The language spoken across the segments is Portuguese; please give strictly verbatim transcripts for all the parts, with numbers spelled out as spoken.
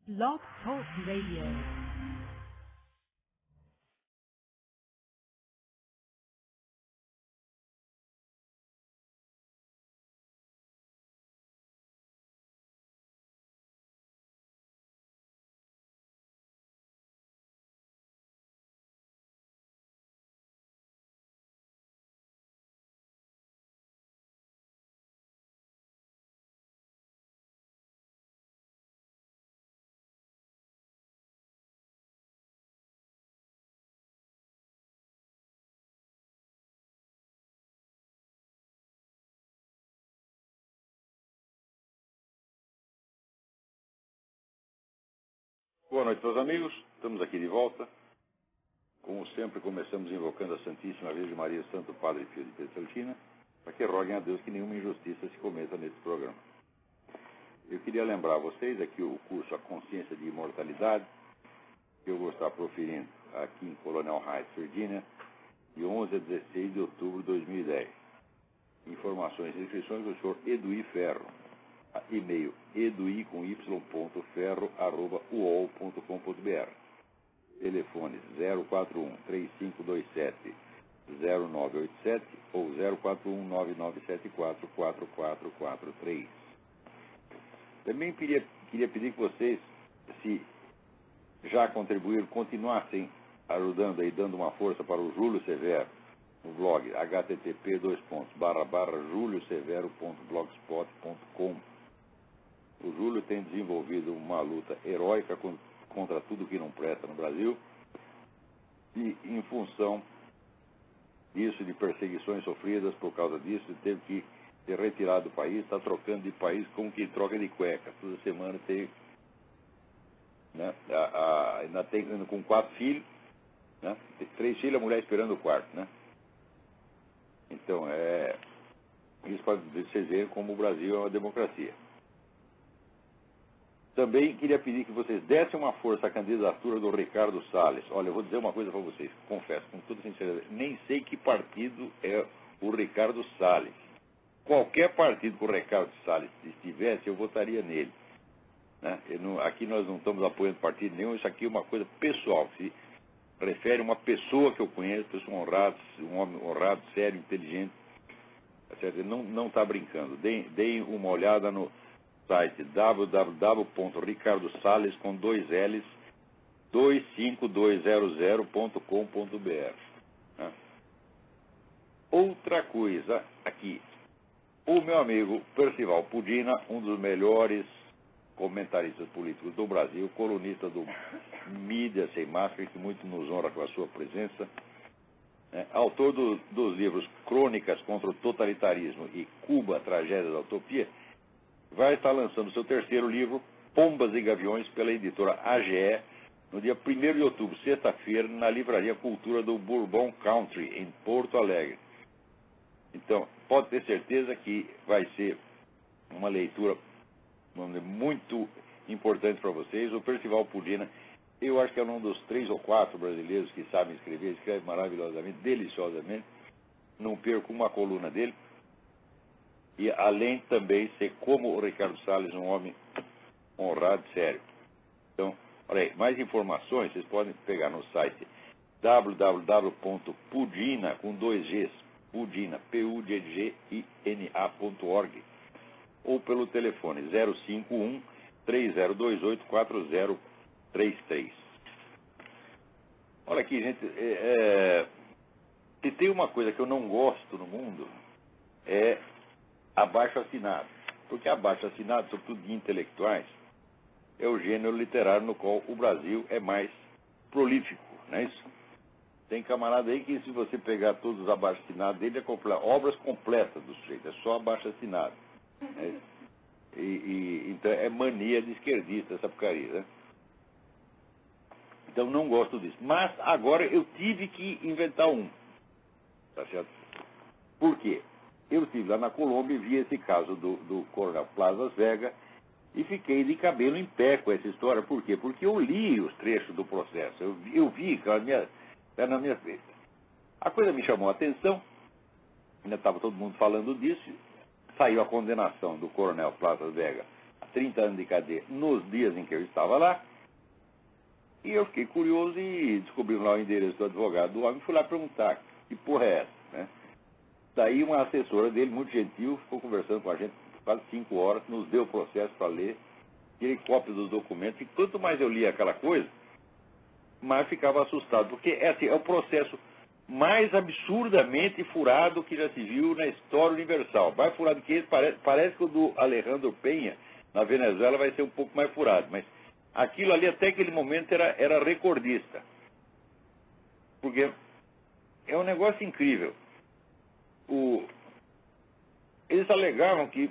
Blog Talk Radio. Boa noite, meus amigos. Estamos aqui de volta. Como sempre, começamos invocando a Santíssima Virgem Maria, Santo Padre e Filho de Petrolina, para que roguem a Deus que nenhuma injustiça se cometa nesse programa. Eu queria lembrar a vocês aqui o curso A Consciência de Imortalidade, que eu vou estar proferindo aqui em Colonial Heights, Virgínia, de onze a dezesseis de outubro de dois mil e dez. Informações e inscrições do senhor Eduí Ferro. E-mail edui com y ponto ferro arroba uol ponto com ponto br. Telefones zero quatro um, três cinco dois sete, zero nove oito sete ou zero quatro um, nove nove sete quatro, quatro quatro quatro três. Também queria, queria pedir que vocês, se já contribuíram, continuassem ajudando aí, dando uma força para o Júlio Severo no blog h t t p dois pontos barra barra julio severo ponto blogspot ponto com. O Júlio tem desenvolvido uma luta heróica contra tudo que não presta no Brasil e, em função disso, de perseguições sofridas por causa disso, teve que ser retirado do país, está trocando de país como que troca de cueca. Toda semana tem, né, a, a, ainda tem com quatro filhos, né, tem três filhos, a mulher esperando o quarto, né? Então, é, isso para vocês verem como o Brasil é uma democracia. Também queria pedir que vocês dessem uma força à candidatura do Ricardo Salles. Olha, eu vou dizer uma coisa para vocês, confesso, com toda sinceridade, nem sei que partido é o Ricardo Salles. Qualquer partido que o Ricardo Salles estivesse, eu votaria nele. Né? Eu não, aqui nós não estamos apoiando partido nenhum, isso aqui é uma coisa pessoal, que se refere a uma pessoa que eu conheço, pessoa honrada, um homem honrado, sério, inteligente. Ele não está brincando. Deem, deem uma olhada no site w w w ponto ricardo salles com dois L's dois cinco dois zero zero ponto com ponto br. Né? Outra coisa aqui, o meu amigo Percival Pudina, um dos melhores comentaristas políticos do Brasil, colunista do Mídia Sem Máscara, que muito nos honra com a sua presença, né? Autor do, dos livros Crônicas contra o Totalitarismo e Cuba, Tragédia da Utopia, vai estar lançando seu terceiro livro, Pombas e Gaviões, pela editora A G E, no dia primeiro de outubro, sexta-feira, na Livraria Cultura do Bourbon Country, em Porto Alegre. Então, pode ter certeza que vai ser uma leitura, vamos dizer, muito importante para vocês. O Percival Pudina, eu acho que é um dos três ou quatro brasileiros que sabem escrever, escreve maravilhosamente, deliciosamente. Não perco uma coluna dele. E além também ser, como o Ricardo Salles, um homem honrado e sério. Então, olha aí, mais informações vocês podem pegar no site w w w ponto pudina, com dois Gs, Pudina, P U D G I N A ponto org, ou pelo telefone zero cinco um, três zero dois oito, quatro zero três três. Olha aqui, gente, é, é, se tem uma coisa que eu não gosto no mundo, é abaixo assinado, porque abaixo assinado, sobretudo de intelectuais, é o gênero literário no qual o Brasil é mais prolífico, não é isso? Tem camarada aí que, se você pegar todos os abaixo assinados dele, é completo, obras completas do sujeito, é só abaixo assinado. Né? E, e, então é mania de esquerdista essa porcaria, né? Então não gosto disso. Mas agora eu tive que inventar um, tá certo? Por quê? Eu estive lá na Colômbia e vi esse caso do, do Coronel Plasas Vega e fiquei de cabelo em pé com essa história. Por quê? Porque eu li os trechos do processo. Eu, eu vi, cara, minha, era na minha frente. A coisa me chamou a atenção, ainda estava todo mundo falando disso. Saiu a condenação do Coronel Plasas Vega a trinta anos de cadeia nos dias em que eu estava estava lá. E eu fiquei curioso e descobri lá o endereço do advogado do homem e fui lá perguntar que porra é essa, né? Daí uma assessora dele, muito gentil, ficou conversando com a gente quase cinco horas, nos deu o processo para ler, tirei cópia dos documentos, e quanto mais eu lia aquela coisa, mais ficava assustado, porque é, assim, é o processo mais absurdamente furado que já se viu na história universal. Mais furado que esse, parece, parece que o do Alejandro Penha, na Venezuela, vai ser um pouco mais furado, mas aquilo ali até aquele momento era, era recordista. Porque é um negócio incrível. O, eles alegavam que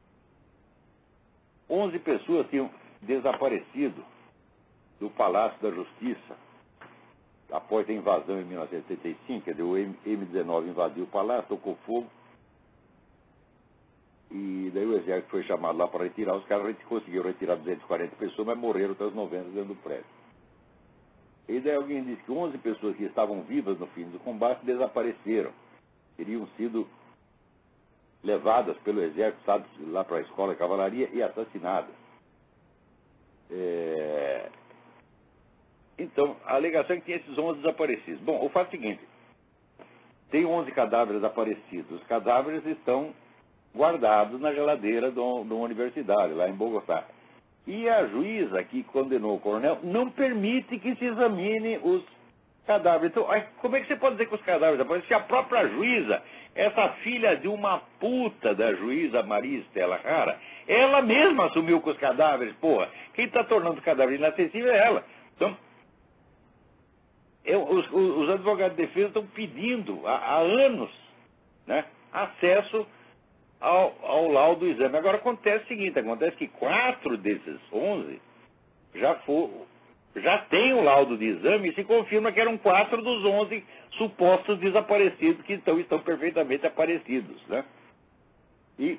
onze pessoas tinham desaparecido do Palácio da Justiça após a invasão em mil novecentos e setenta e cinco, quer dizer, o M dezenove invadiu o palácio, tocou fogo, e daí o exército foi chamado lá para retirar, os caras conseguiram retirar duzentas e quarenta pessoas, mas morreram outras noventa dentro do prédio. E daí alguém disse que onze pessoas que estavam vivas no fim do combate desapareceram, teriam sido levadas pelo exército sabe, lá para a escola de cavalaria e assassinadas. É... Então, a alegação é que tinha esses onze desaparecidos. Bom, o fato é o seguinte, tem onze cadáveres desaparecidos. Os cadáveres estão guardados na geladeira de uma universidade, lá em Bogotá. E a juíza que condenou o coronel não permite que se examine os cadáveres. Então, como é que você pode dizer que os cadáveres desapareceram? Se a própria juíza, essa filha de uma puta da juíza Maria Estela Rara, ela mesma assumiu com os cadáveres, porra. Quem está tornando os cadáveres inacessíveis é ela. Então, eu, os, os advogados de defesa estão pedindo há, há anos, né, acesso ao, ao laudo do exame. Agora acontece o seguinte, acontece que quatro desses onze já foram, já tem o laudo de exame e se confirma que eram quatro dos onze supostos desaparecidos que então estão perfeitamente aparecidos, né? E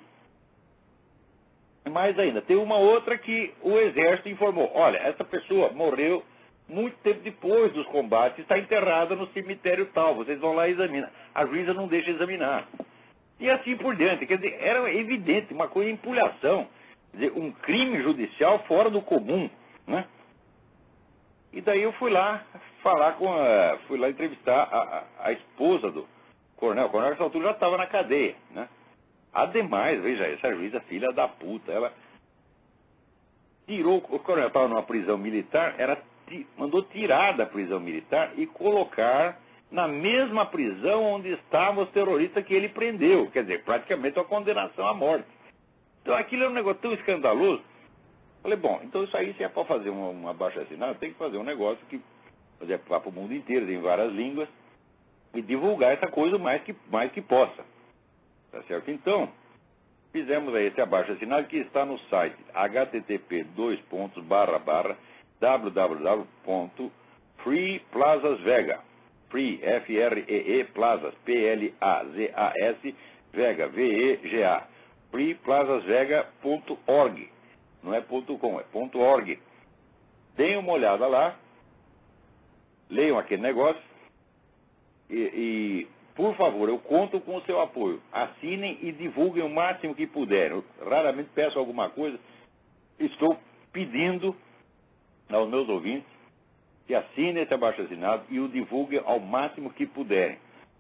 mais ainda, tem uma outra que o exército informou, olha, essa pessoa morreu muito tempo depois dos combates, está enterrada no cemitério tal, vocês vão lá e examinam. A juíza não deixa examinar. E assim por diante. Quer dizer, era evidente, uma coisa de empulhação. Quer dizer, um crime judicial fora do comum, né? E daí eu fui lá falar com a... fui lá entrevistar a, a, a esposa do coronel. O coronel, nessa altura, já estava na cadeia, né? Ademais, veja, essa juíza, filha da puta, ela tirou... O coronel estava numa prisão militar, era... mandou tirar da prisão militar e colocar na mesma prisão onde estavam os terroristas que ele prendeu. Quer dizer, praticamente uma condenação à morte. Então aquilo é um negócio tão escandaloso. Falei, bom, então isso aí, se é para fazer uma, uma abaixo-assinado, tem que fazer um negócio que fazer para o mundo inteiro, em várias línguas, e divulgar essa coisa o mais que, mais que possa. Tá certo? Então, fizemos aí esse abaixo-assinado que está no site h t t p dois pontos barra barra w w w ponto free plazas vega free f r e e plazas p l a z a s vega v e g a free plazas vega ponto org, não é ponto .com, é ponto .org. Deem uma olhada lá, leiam aquele negócio e, e por favor, eu conto com o seu apoio. Assinem e divulguem o máximo que puderem. Eu raramente peço alguma coisa, estou pedindo aos meus ouvintes que assinem esse abaixo-assinado e o divulguem ao máximo que puderem.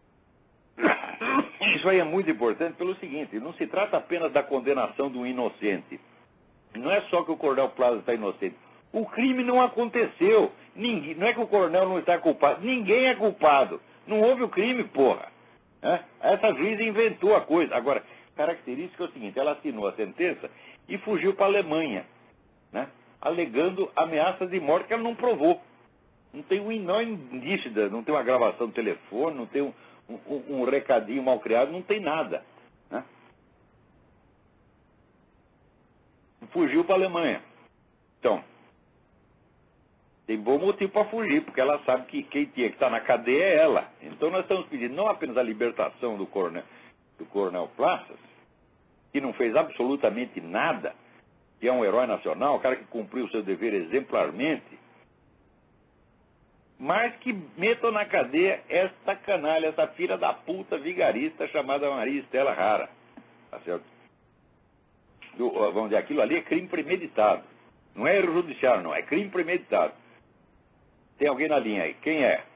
Isso aí é muito importante pelo seguinte, não se trata apenas da condenação de um inocente. Não é só que o coronel Plaza está inocente. O crime não aconteceu. Ninguém, não é que o coronel não está culpado. Ninguém é culpado. Não houve o crime, porra. É? Essa juíza inventou a coisa. Agora, característica é o seguinte, ela assinou a sentença e fugiu para a Alemanha, né? Alegando ameaças de morte que ela não provou. Não tem um não indício, não tem uma gravação do telefone, não tem um, um, um recadinho mal criado, não tem nada, né? Fugiu para a Alemanha. Então, tem bom motivo para fugir, porque ela sabe que quem tinha que estar na cadeia é ela. Então nós estamos pedindo não apenas a libertação do coronel, do coronel Plaças, que não fez absolutamente nada, que é um herói nacional, o cara que cumpriu o seu dever exemplarmente, mas que metam na cadeia esta canalha, essa filha da puta vigarista chamada Maria Estela Rara. Tá certo? Do, vamos dizer, aquilo ali é crime premeditado. Não é erro judiciário, não. É crime premeditado. Tem alguém na linha aí. Quem é?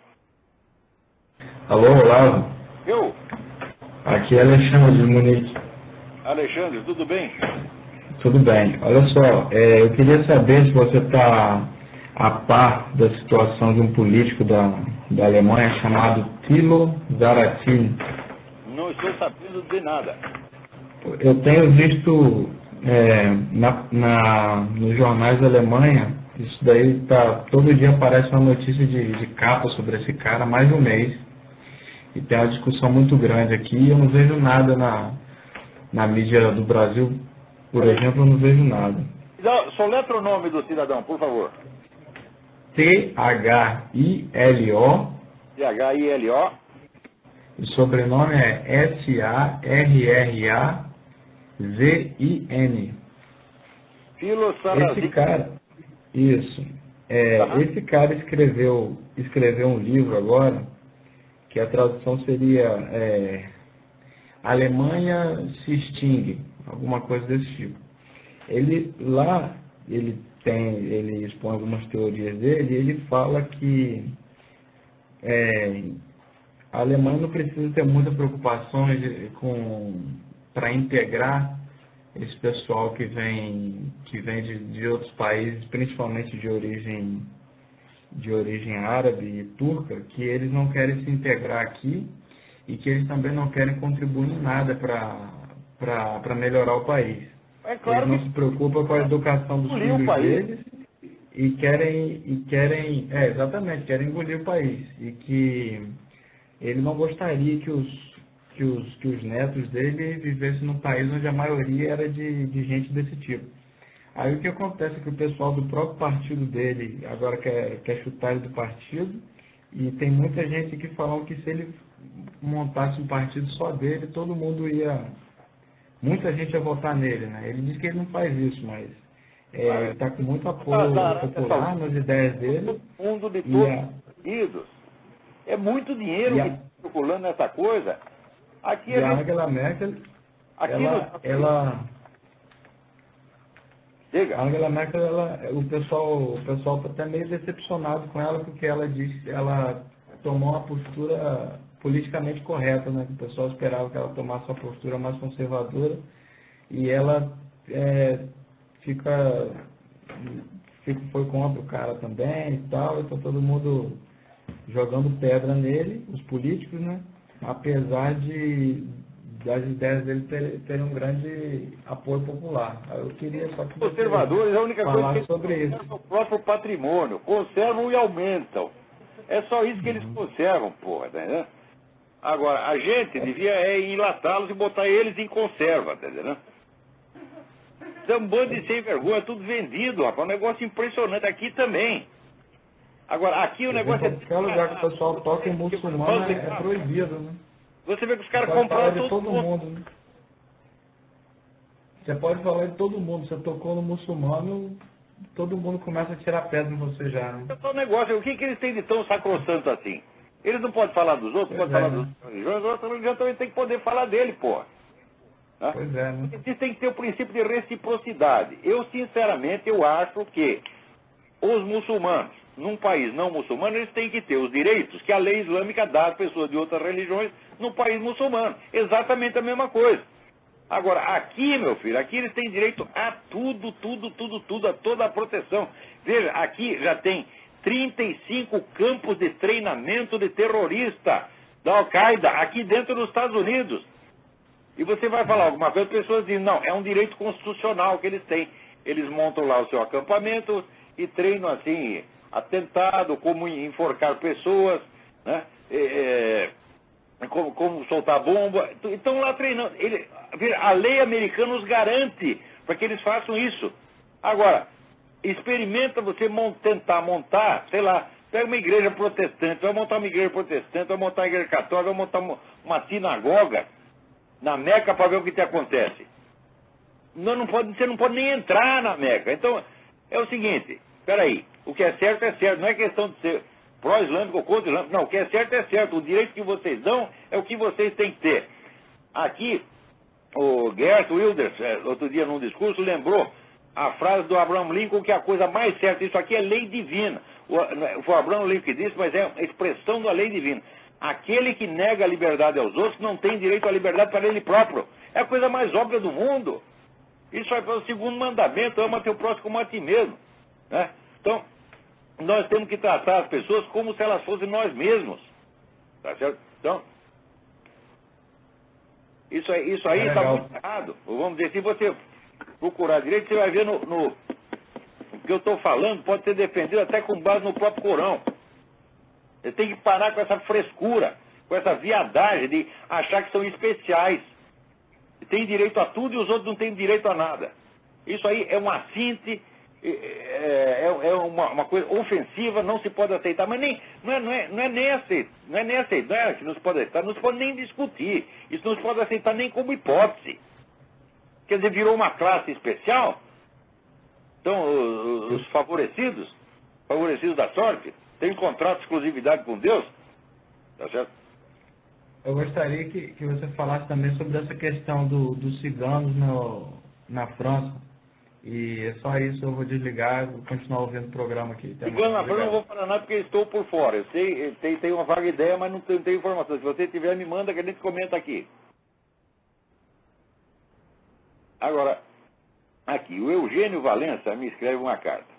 Alô, Olavo. Eu? Aqui é Alexandre de Munique. Alexandre, tudo bem? Tudo bem. Olha só, é, eu queria saber se você está a par da situação de um político da, da Alemanha chamado Thilo Zaratin. Não estou sabendo de nada. Eu tenho visto é, na, na, nos jornais da Alemanha, isso daí tá, todo dia aparece uma notícia de, de capa sobre esse cara há mais de um mês. E tem uma discussão muito grande aqui e eu não vejo nada na, na mídia do Brasil, por exemplo, eu não vejo nada. Só letra o nome do cidadão, por favor. T H I L O T H I L O. e o sobrenome é S A R R A Z I N. Filo Esse Sarrazin. cara, isso, é, Tá. esse cara escreveu, escreveu um livro agora, que a tradução seria é, Alemanha se extingue, alguma coisa desse tipo. Ele lá, ele tem, ele expõe algumas teorias dele, e ele fala que é, a Alemanha não precisa ter muita preocupação com para integrar esse pessoal que vem, que vem de, de outros países, principalmente de origem, de origem árabe e turca, que eles não querem se integrar aqui e que eles também não querem contribuir em nada para melhorar o país. É claro Eles não que se preocupam com a educação dos engolir o filhos país. deles e querem, e querem, é, exatamente, querem engolir o país. E que ele não gostaria que os, que os, que os netos dele vivessem num país onde a maioria era de, de gente desse tipo. Aí o que acontece é que o pessoal do próprio partido dele agora quer, quer chutar ele do partido, e tem muita gente que falam que se ele montasse um partido só dele, todo mundo ia, muita gente ia votar nele, né? Ele diz que ele não faz isso, mas é, ele está com muito apoio popular nas ideias dele. O mundo de E todos a, os partidos. É muito dinheiro e que a, está circulando nessa coisa. Aqui e a a gente. Angela Merkel, Aqui ela, no. ela, Diga. a Angela Merkel, ela, o pessoal o pessoal está até meio decepcionado com ela, porque ela disse, ela tomou uma postura politicamente correta, né? O pessoal esperava que ela tomasse uma postura mais conservadora, e ela é, fica, fica, foi contra o cara também e tal, então todo mundo jogando pedra nele, os políticos, né? Apesar de das ideias dele terem ter um grande apoio popular. Eu queria só que você Conservadores, a única coisa que falasse eles sobre isso. conservam é o próprio patrimônio. Conservam e aumentam. É só isso que eles conservam, porra, tá entendendo? Agora, a gente devia é, enlatá-los e botar eles em conserva, tá entendendo? É um bando de sem vergonha, tudo vendido, rapaz. Um negócio impressionante aqui também. Agora, aqui o negócio é. Qualquer lugar que o pessoal toca em muçulmano é, é proibido, né? Você vê que os Você caras pode falar compraram de todo todo mundo. mundo, né? Você pode falar de todo mundo. Você tocou no muçulmano, todo mundo começa a tirar pedra em você já, né? Esse é o negócio. O que, que eles têm de tão sacrossanto assim? Eles não podem falar dos outros, Pois podem é, falar né? dos outros religiões, a outra religião também tem que poder falar dele, porra. Né? Pois é, né? Eles têm que ter o princípio de reciprocidade. Eu, sinceramente, eu acho que os muçulmanos, num país não muçulmano, eles têm que ter os direitos que a lei islâmica dá às pessoas de outras religiões no país muçulmano. Exatamente a mesma coisa. Agora, aqui, meu filho, aqui eles têm direito a tudo, tudo, tudo, tudo, a toda a proteção. Veja, aqui já tem trinta e cinco campos de treinamento de terrorista da Al-Qaeda, aqui dentro dos Estados Unidos. E você vai falar alguma coisa, as pessoas dizem, não, é um direito constitucional que eles têm. Eles montam lá o seu acampamento e treinam assim, atentado, como enforcar pessoas, né? É, é, como, como soltar bomba. Estão lá treinando. Ele, a lei americana os garante para que eles façam isso. Agora, experimenta você mont, tentar montar, sei lá, pega uma igreja protestante, vai montar uma igreja protestante, vai montar uma igreja católica, vai montar uma, uma sinagoga na Meca para ver o que te acontece. Não, não pode, você não pode nem entrar na Meca. Então, é o seguinte, peraí, o que é certo é certo, não é questão de ser pró-islâmico ou contra-islâmico, não, o que é certo é certo, o direito que vocês dão é o que vocês têm que ter. Aqui, o Gert Wilders, outro dia num discurso, lembrou a frase do Abraham Lincoln, que é a coisa mais certa, isso aqui é lei divina. O, foi o Abraham Lincoln que disse, mas é a expressão da lei divina. Aquele que nega a liberdade aos outros não tem direito à liberdade para ele próprio. É a coisa mais óbvia do mundo. Isso é o segundo mandamento, ama teu próximo como a ti mesmo. Né? Então, nós temos que tratar as pessoas como se elas fossem nós mesmos. Tá certo? Então, isso aí isso aí está muito errado. Vamos dizer, se você procurar direito, você vai ver no, no o que eu estou falando, pode ser defendido até com base no próprio Corão. Você tem que parar com essa frescura, com essa viadagem de achar que são especiais. Tem direito a tudo e os outros não têm direito a nada. Isso aí é uma síntese, é, é, é uma, uma coisa ofensiva, não se pode aceitar, mas nem, não, é, não, é, não é nem aceitar, não é nem aceitar, não é que não se pode aceitar, não se pode nem discutir, isso não se pode aceitar nem como hipótese. Quer dizer, virou uma classe especial, então os, os favorecidos, favorecidos da sorte, têm contrato de exclusividade com Deus, tá certo? Eu gostaria que, que você falasse também sobre essa questão do, dos ciganos no, na França. E é só isso, eu vou desligar, vou continuar ouvindo o programa aqui. Cigano na França não vou falar nada porque estou por fora. Eu sei, tem, tem uma vaga ideia, mas não tenho, tenho informação. Se você tiver, me manda que a gente comenta aqui. Agora, aqui, o Eugênio Valença me escreve uma carta.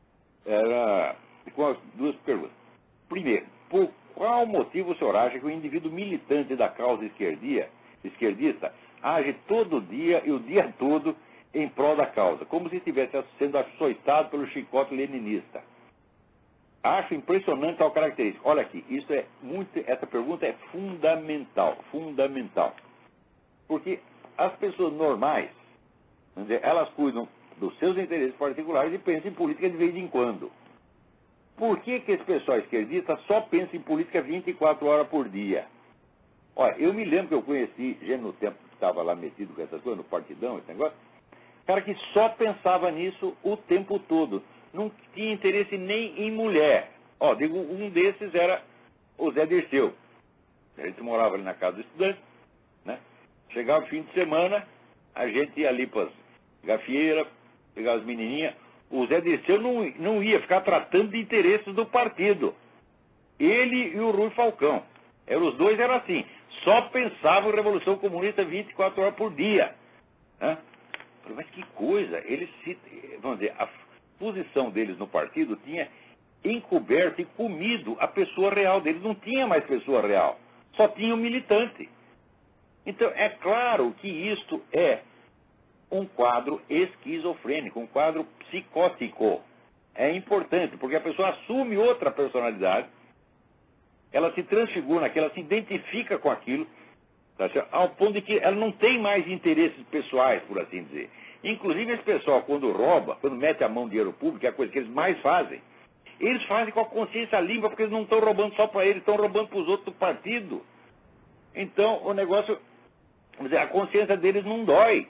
Era com as duas perguntas. Primeiro, por qual motivo o senhor acha que o indivíduo militante da causa esquerdia, esquerdista age todo dia e o dia todo em prol da causa, como se estivesse sendo açoitado pelo chicote leninista? Acho impressionante tal característica. Olha aqui, isso é muito, essa pergunta é fundamental, fundamental. Porque as pessoas normais, vamos dizer, elas cuidam dos seus interesses particulares e pensam em política de vez em quando. Por que que esse pessoal esquerdista só pensa em política vinte e quatro horas por dia? Olha, eu me lembro que eu conheci, já no tempo que estava lá metido com essas coisas, no partidão, esse negócio, cara que só pensava nisso o tempo todo. Não tinha interesse nem em mulher. Ó, digo, um desses era o Zé Dirceu. A gente morava ali na casa do estudante, né? Chegava o fim de semana, a gente ia ali para as gafieiras, pegar as menininhas. O Zé Dirceu não, não ia ficar tratando de interesses do partido. Ele e o Rui Falcão. Eram, os dois eram assim. Só pensavam em Revolução Comunista vinte e quatro horas por dia. Né? Mas que coisa. Eles se, vamos dizer, a posição deles no partido tinha encoberto e comido a pessoa real deles. Não tinha mais pessoa real. Só tinha o militante. Então, é claro que isto é um quadro esquizofrênico, um quadro psicótico. É importante, porque a pessoa assume outra personalidade, ela se transfigura naquilo, ela se identifica com aquilo, tá certo? Ao ponto de que ela não tem mais interesses pessoais, por assim dizer. Inclusive, esse pessoal, quando rouba, quando mete a mão no dinheiro público, é a coisa que eles mais fazem, eles fazem com a consciência limpa, porque eles não estão roubando só para eles, estão roubando para os outros do partido. Então, o negócio, vamos dizer, a consciência deles não dói.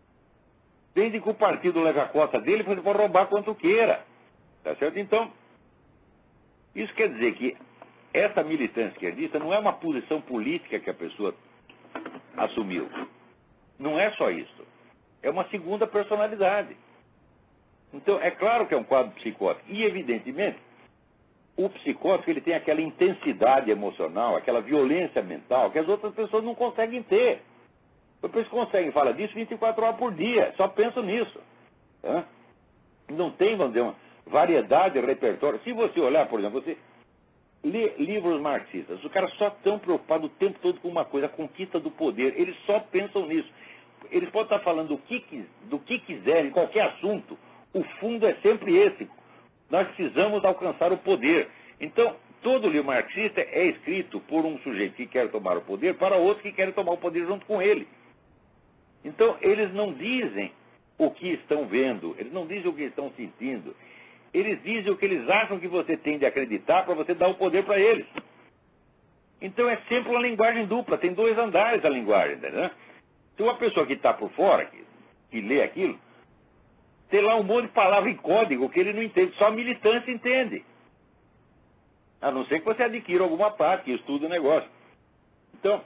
Desde que o partido leve a cota dele, você pode roubar quanto queira. Tá certo? Então, isso quer dizer que essa militância esquerdista não é uma posição política que a pessoa assumiu. Não é só isso. É uma segunda personalidade. Então, é claro que é um quadro psicótico. E, evidentemente, o psicótico ele tem aquela intensidade emocional, aquela violência mental que as outras pessoas não conseguem ter. Eles conseguem falar disso vinte e quatro horas por dia, só pensam nisso. Tá? Não tem, vamos dizer, uma variedade de repertório. Se você olhar, por exemplo, você lê livros marxistas, os caras só estão preocupados o tempo todo com uma coisa, a conquista do poder. Eles só pensam nisso. Eles podem estar falando do que, do que quiserem, qualquer assunto. O fundo é sempre esse. Nós precisamos alcançar o poder. Então, todo livro marxista é escrito por um sujeito que quer tomar o poder para outros que querem tomar o poder junto com ele. Então, eles não dizem o que estão vendo, eles não dizem o que estão sentindo. Eles dizem o que eles acham que você tem de acreditar para você dar o poder para eles. Então, é sempre uma linguagem dupla, tem dois andares a linguagem, né? Se uma pessoa que está por fora, que, que lê aquilo, tem lá um monte de palavra em código que ele não entende, só a militância entende. A não ser que você adquira alguma parte, que estude o negócio. Então,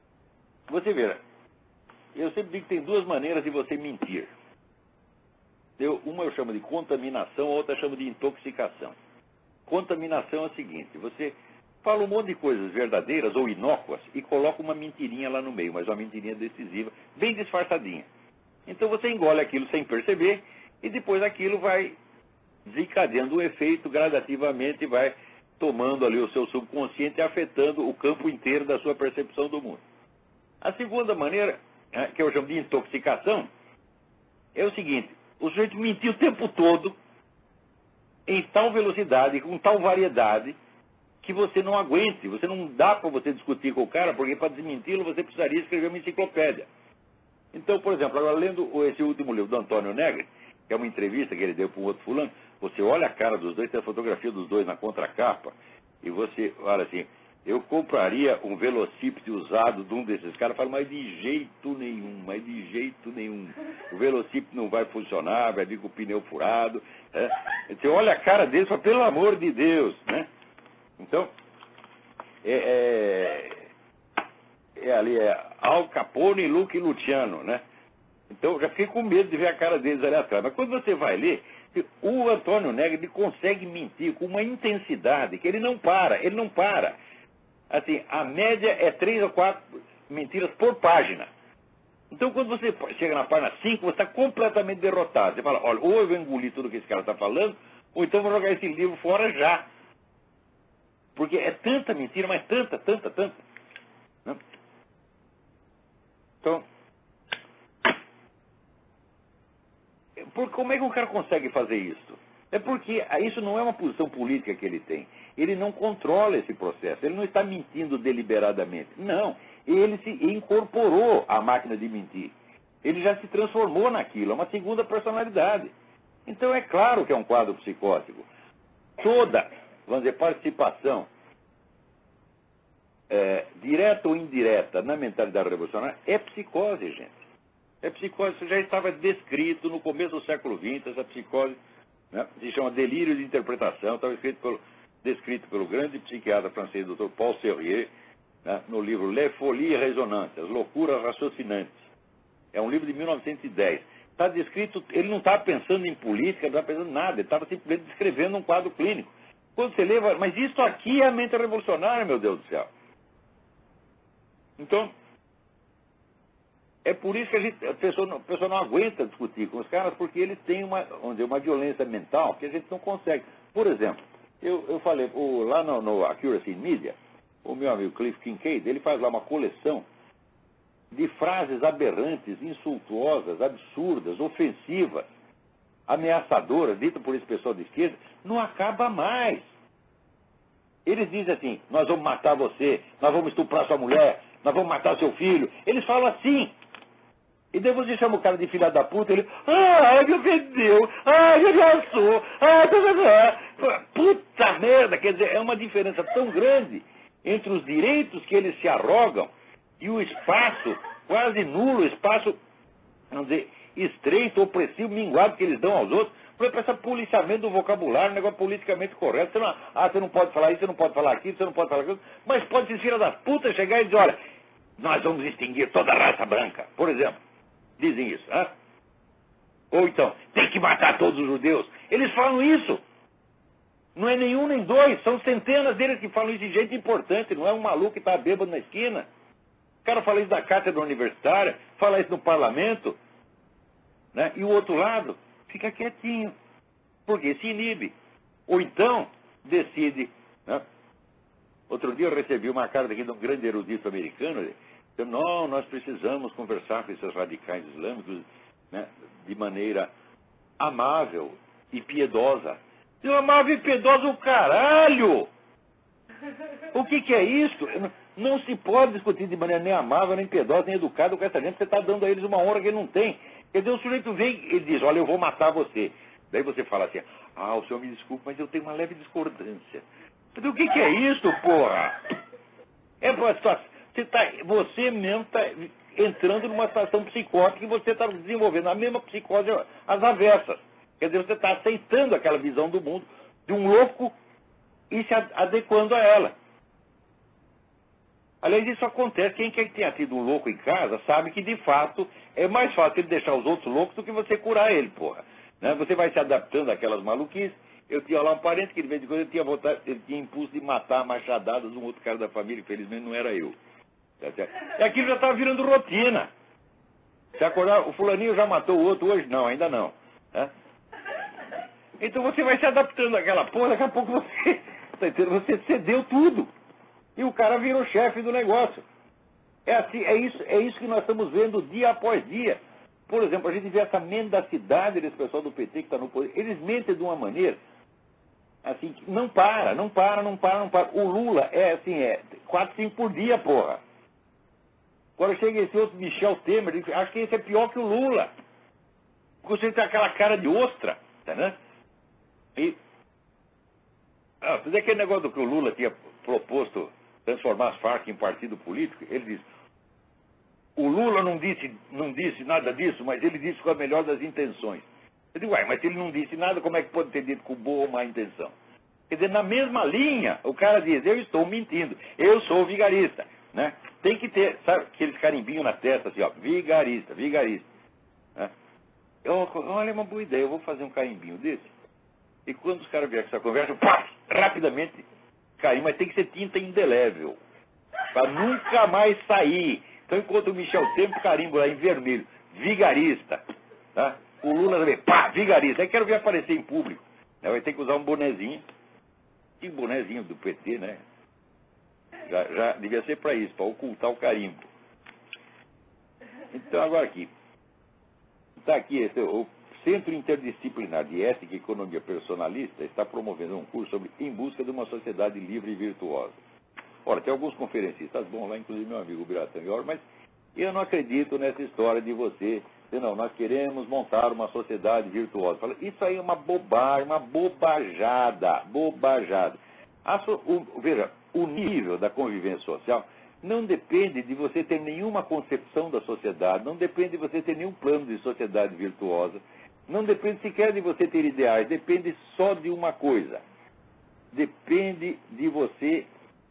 você vê, eu sempre digo que tem duas maneiras de você mentir. Eu, uma eu chamo de contaminação, a outra eu chamo de intoxicação. Contaminação é o seguinte, você fala um monte de coisas verdadeiras ou inócuas e coloca uma mentirinha lá no meio, mas uma mentirinha decisiva, bem disfarçadinha. Então você engole aquilo sem perceber e depois aquilo vai desencadeando um efeito gradativamente, vai tomando ali o seu subconsciente e afetando o campo inteiro da sua percepção do mundo. A segunda maneira, que eu chamo de intoxicação, é o seguinte, o sujeito mentiu o tempo todo, em tal velocidade, com tal variedade, que você não aguente, você não dá para você discutir com o cara, porque para desmenti-lo você precisaria escrever uma enciclopédia. Então, por exemplo, agora lendo esse último livro do Antônio Negri, que é uma entrevista que ele deu para um outro fulano, você olha a cara dos dois, tem a fotografia dos dois na contracapa, e você olha assim, eu compraria um velocípede usado de um desses caras, fala, mas de jeito nenhum, mas de jeito nenhum. O velocípede não vai funcionar, vai vir com o pneu furado. É. Você olha a cara dele e fala, pelo amor de Deus, né? Então, é, é, é ali, é Al Capone, Luca e Luciano, né? Então, eu já fiquei com medo de ver a cara deles ali atrás. Mas quando você vai ler, o Antônio Negri ele consegue mentir com uma intensidade que ele não para, ele não para. Assim, a média é três ou quatro mentiras por página. Então, quando você chega na página cinco, você está completamente derrotado. Você fala, olha, ou eu vou engolir tudo que esse cara está falando, ou então eu vou jogar esse livro fora já. Porque é tanta mentira, mas tanta, tanta, tanta. Né? Então, por, como é que um cara consegue fazer isso? É porque isso não é uma posição política que ele tem. Ele não controla esse processo. Ele não está mentindo deliberadamente. Não. Ele se incorporou à máquina de mentir. Ele já se transformou naquilo. É uma segunda personalidade. Então é claro que é um quadro psicótico. Toda, vamos dizer, participação, é, direta ou indireta, na mentalidade revolucionária, é psicose, gente. É psicose. Isso já estava descrito no começo do século vinte, essa psicose, né, se chama delírio de interpretação, estava escrito pelo, descrito pelo grande psiquiatra francês, doutor Paul Sérieux, né, no livro Les Folies Résonantes, As Loucuras Raciocinantes. É um livro de mil novecentos e dez. Está descrito, ele não estava pensando em política, não estava pensando em nada, ele estava simplesmente descrevendo um quadro clínico. Quando você lê, mas isso aqui é a mente revolucionária, meu Deus do céu. Então, é por isso que a, gente, a, pessoa não, a pessoa não aguenta discutir com os caras, porque eles têm uma, onde, uma violência mental que a gente não consegue. Por exemplo, eu, eu falei, o, lá no, no Accuracy in Media, o meu amigo Cliff Kincaid, ele faz lá uma coleção de frases aberrantes, insultuosas, absurdas, ofensivas, ameaçadoras, ditas por esse pessoal de esquerda, não acaba mais. Eles dizem assim, nós vamos matar você, nós vamos estuprar sua mulher, nós vamos matar seu filho. Eles falam assim. E depois você chama o cara de filha da puta, ele, ah, me ofendeu, ah, me ameaçou, ah, tá, tá, tá. Puta merda, quer dizer, é uma diferença tão grande entre os direitos que eles se arrogam e o espaço quase nulo, espaço, vamos dizer, estreito, opressivo, minguado que eles dão aos outros, para esse policiamento do vocabulário, um negócio politicamente correto. Você não, ah, você não pode falar isso, você não pode falar aquilo, você não pode falar aquilo, mas pode ser filha das putas chegar e dizer, olha, nós vamos extinguir toda a raça branca, por exemplo. Dizem isso, né? Ou então, tem que matar todos os judeus. Eles falam isso. Não é nenhum nem dois, são centenas deles que falam isso de jeito importante, não é um maluco que está bêbado na esquina. O cara fala isso da cátedra universitária, fala isso no parlamento, né? E o outro lado fica quietinho, porque se inibe. Ou então, decide, né? Outro dia eu recebi uma carta aqui de um grande erudito americano, ele, não, nós precisamos conversar com esses radicais islâmicos, né, de maneira amável e piedosa. E amável e piedosa o caralho! O que, que é isso? Não, não se pode discutir de maneira nem amável, nem piedosa, nem educada com essa gente. Você está dando a eles uma honra que ele não tem. Quer dizer, o sujeito vem e diz, olha, eu vou matar você. Daí você fala assim, ah, o senhor me desculpe, mas eu tenho uma leve discordância. O que, que é isso, porra? É uma situação. Você, tá, você mesmo está entrando numa situação psicótica e você está desenvolvendo a mesma psicose às avessas. Quer dizer, você está aceitando aquela visão do mundo de um louco e se adequando a ela. Aliás, isso acontece. Quem quer que tenha tido um louco em casa sabe que, de fato, é mais fácil ele deixar os outros loucos do que você curar ele, porra. Né? Você vai se adaptando àquelas maluquices. Eu tinha lá um parente que de vez em quando ele tinha, vontade, ele tinha impulso de matar a machadadas um outro cara da família, infelizmente não era eu. E aquilo já estava virando rotina. Se acordar, o fulaninho já matou o outro hoje? Não, ainda não. Né? Então você vai se adaptando àquela porra, daqui a pouco você, tá entendendo? Você cedeu tudo. E o cara virou chefe do negócio. É, assim, é, isso, é isso que nós estamos vendo dia após dia. Por exemplo, a gente vê essa mendacidade desse pessoal do P T que está no poder. Eles mentem de uma maneira, assim, que não para, não para, não para, não para. O Lula é assim, é quatro, cinco por dia, porra. Agora chega esse outro Michel Temer, acho que esse é pior que o Lula. Porque você tem aquela cara de ostra, tá, né? E, ah, tudo aquele negócio do que o Lula tinha proposto transformar as Farc em partido político, ele diz, o Lula não disse, não disse nada disso, mas ele disse com a melhor das intenções. Eu digo, uai, mas se ele não disse nada, como é que pode ter dito com boa ou má intenção? Quer dizer, na mesma linha, o cara diz, eu estou mentindo, eu sou vigarista, né? Tem que ter, sabe, aqueles carimbinhos na testa, assim, ó, vigarista, vigarista. Né? Eu, olha, é uma boa ideia, eu vou fazer um carimbinho desse. E quando os caras vierem com essa conversa, pá, rapidamente cair, mas tem que ser tinta indelével, para nunca mais sair. Então, enquanto o Michel Temer carimbo lá em vermelho, vigarista, tá? O Lula também, pá, vigarista. Aí quero ver aparecer em público. Né? Vai ter que usar um bonezinho, e bonezinho do P T, né? Já, já devia ser para isso, para ocultar o carimbo. Então, agora aqui. Está aqui, esse, o Centro Interdisciplinar de Ética e Economia Personalista está promovendo um curso sobre Em Busca de uma Sociedade Livre e Virtuosa. Ora, tem alguns conferencistas bons lá, inclusive meu amigo Biratã Ior, mas eu não acredito nessa história de você, não, nós queremos montar uma sociedade virtuosa. Isso aí é uma bobagem, uma bobajada, bobajada. A so, o, veja, o nível da convivência social não depende de você ter nenhuma concepção da sociedade, não depende de você ter nenhum plano de sociedade virtuosa, não depende sequer de você ter ideais, depende só de uma coisa. Depende de você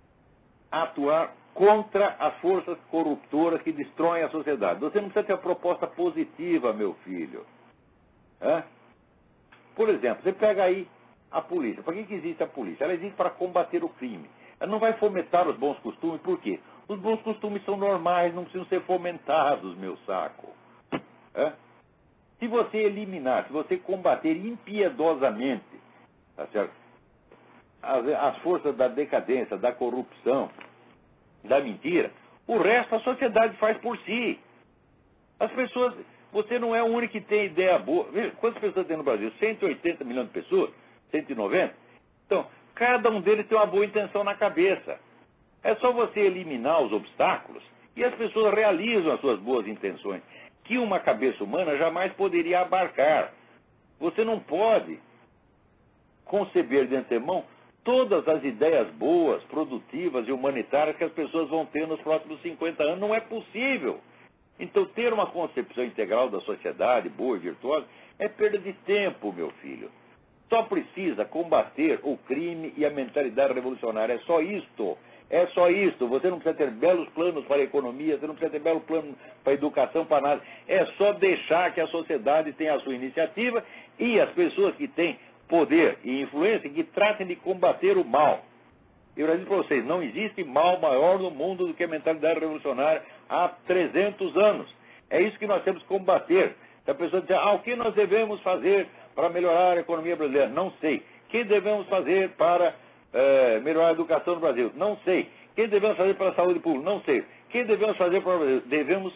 atuar contra as forças corruptoras que destroem a sociedade. Você não precisa ter uma proposta positiva, meu filho. É? Por exemplo, você pega aí a polícia. Para que, que existe a polícia? Ela existe para combater o crime. Ela não vai fomentar os bons costumes, por quê? Os bons costumes são normais, não precisam ser fomentados, meu saco. É? Se você eliminar, se você combater impiedosamente, tá certo? As, as forças da decadência, da corrupção, da mentira, o resto a sociedade faz por si. As pessoas, você não é o único que tem ideia boa. Veja, quantas pessoas tem no Brasil? cento e oitenta milhões de pessoas? cento e noventa? Então, cada um deles tem uma boa intenção na cabeça. É só você eliminar os obstáculos e as pessoas realizam as suas boas intenções, que uma cabeça humana jamais poderia abarcar. Você não pode conceber de antemão todas as ideias boas, produtivas e humanitárias que as pessoas vão ter nos próximos cinquenta anos. Não é possível. Então, ter uma concepção integral da sociedade, boa e virtuosa, é perda de tempo, meu filho. Só precisa combater o crime e a mentalidade revolucionária. É só isto. É só isto. Você não precisa ter belos planos para a economia, você não precisa ter belo plano para a educação, para nada. É só deixar que a sociedade tenha a sua iniciativa e as pessoas que têm poder e influência que tratem de combater o mal. Eu já disse para vocês, não existe mal maior no mundo do que a mentalidade revolucionária há trezentos anos. É isso que nós temos que combater. Se a pessoa diz, ah, o que nós devemos fazer para melhorar a economia brasileira? Não sei. O que devemos fazer para eh, melhorar a educação no Brasil? Não sei. O que devemos fazer para a saúde pública? Não sei. O que devemos fazer para o Brasil? Devemos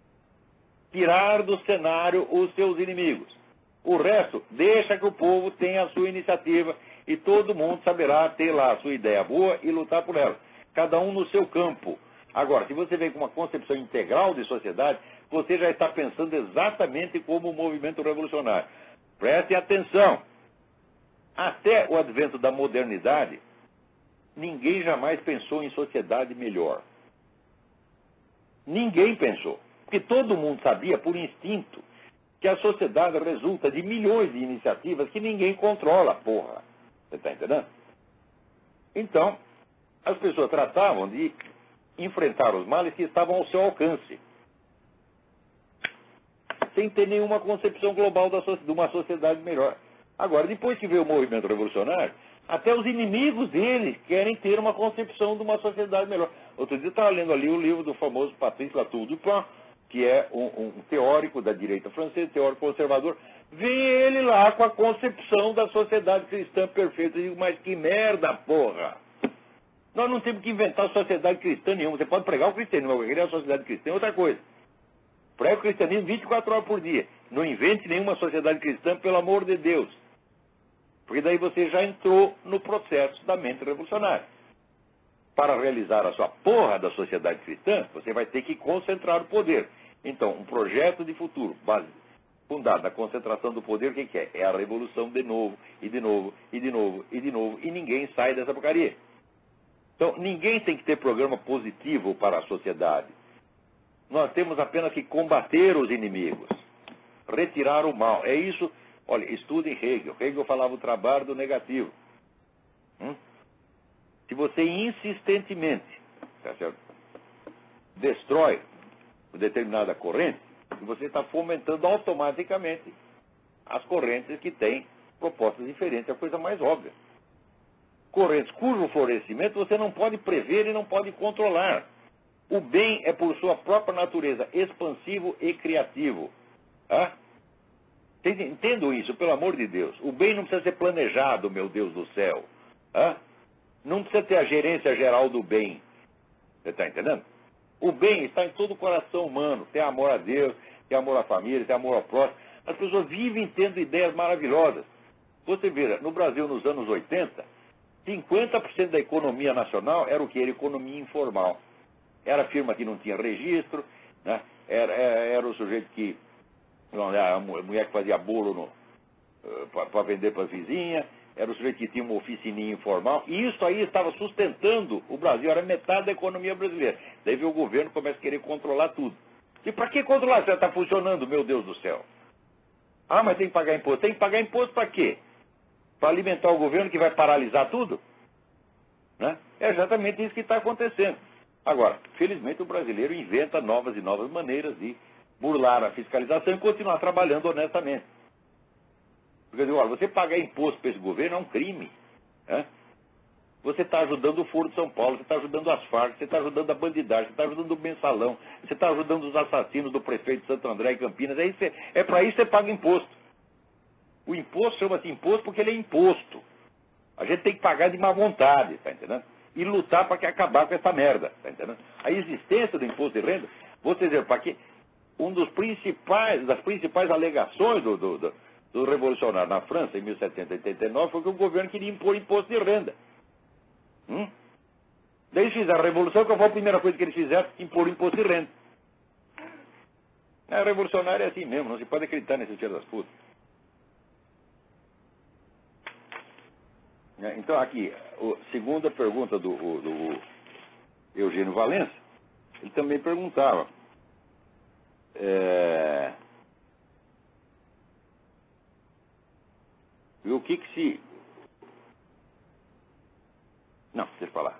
tirar do cenário os seus inimigos. O resto, deixa que o povo tenha a sua iniciativa e todo mundo saberá ter lá a sua ideia boa e lutar por ela. Cada um no seu campo. Agora, se você vem com uma concepção integral de sociedade, você já está pensando exatamente como o movimento revolucionário. Prestem atenção. Até o advento da modernidade, ninguém jamais pensou em sociedade melhor. Ninguém pensou. Porque todo mundo sabia, por instinto, que a sociedade resulta de milhões de iniciativas que ninguém controla, porra. Você está entendendo? Então, as pessoas tratavam de enfrentar os males que estavam ao seu alcance. sem ter nenhuma concepção global da so- de uma sociedade melhor. Agora, depois que veio o movimento revolucionário, até os inimigos deles querem ter uma concepção de uma sociedade melhor. Outro dia eu estava lendo ali o livro do famoso Patrice Latour Dupin, que é um, um teórico da direita francesa, teórico conservador. Vem ele lá com a concepção da sociedade cristã perfeita. Eu digo, mas que merda, porra! Nós não temos que inventar sociedade cristã nenhuma. Você pode pregar o cristianismo, mas criar a sociedade cristã é outra coisa. Prega o cristianismo vinte e quatro horas por dia. Não invente nenhuma sociedade cristã, pelo amor de Deus. Porque daí você já entrou no processo da mente revolucionária. Para realizar a sua porra da sociedade cristã, você vai ter que concentrar o poder. Então, um projeto de futuro base, fundado na concentração do poder, o que, que é? É a revolução de novo, e de novo, e de novo, e de novo, e ninguém sai dessa porcaria. Então, ninguém tem que ter programa positivo para a sociedade. Nós temos apenas que combater os inimigos, retirar o mal. É isso, olha, estudem Hegel. Hegel falava o trabalho do negativo. Hum? Se você insistentemente, tá certo, destrói uma determinada corrente, você está fomentando automaticamente as correntes que têm propostas diferentes, é a coisa mais óbvia. Correntes cujo florescimento você não pode prever e não pode controlar. O bem é, por sua própria natureza, expansivo e criativo. Ah? Entendam isso, pelo amor de Deus. O bem não precisa ser planejado, meu Deus do céu. Ah? Não precisa ter a gerência geral do bem. Você está entendendo? O bem está em todo o coração humano. Tem amor a Deus, tem amor à família, tem amor ao próximo. As pessoas vivem tendo ideias maravilhosas. Você vê, no Brasil, nos anos oitenta, cinquenta por cento da economia nacional era o que? Era economia informal. Era firma que não tinha registro, né? era, era, era o sujeito que, não, a mulher que fazia bolo para vender para a vizinha, era o sujeito que tinha uma oficininha informal, e isso aí estava sustentando o Brasil, era metade da economia brasileira. Daí veio o governo e começa a querer controlar tudo. E para que controlar? Já está funcionando, meu Deus do céu. Ah, mas tem que pagar imposto. Tem que pagar imposto para quê? Para alimentar o governo que vai paralisar tudo? Né? É exatamente isso que está acontecendo. Agora, felizmente o brasileiro inventa novas e novas maneiras de burlar a fiscalização e continuar trabalhando honestamente. Porque, olha, você pagar imposto para esse governo é um crime. Né? Você está ajudando o Foro de São Paulo, você está ajudando as Farc, você está ajudando a bandidagem, você está ajudando o mensalão, você está ajudando os assassinos do prefeito de Santo André e Campinas. É, isso, é para isso que você paga imposto. O imposto chama-se imposto porque ele é imposto. A gente tem que pagar de má vontade, tá entendendo? E lutar para que acabar com essa merda, tá entendendo? A existência do imposto de renda, vou te dizer, para que um dos principais, das principais alegações do, do, do, do revolucionário na França, em mil setecentos e oitenta e nove, foi que o governo queria impor imposto de renda. Hum? Daí eles fizeram a revolução, que foi a primeira coisa que eles fizeram, impor imposto de renda. A revolucionária é assim mesmo, não se pode acreditar nesse tiro das putas. Então, aqui, a segunda pergunta do, do, do Eugênio Valença, ele também perguntava, é, o que que se... Não, deixa eu falar.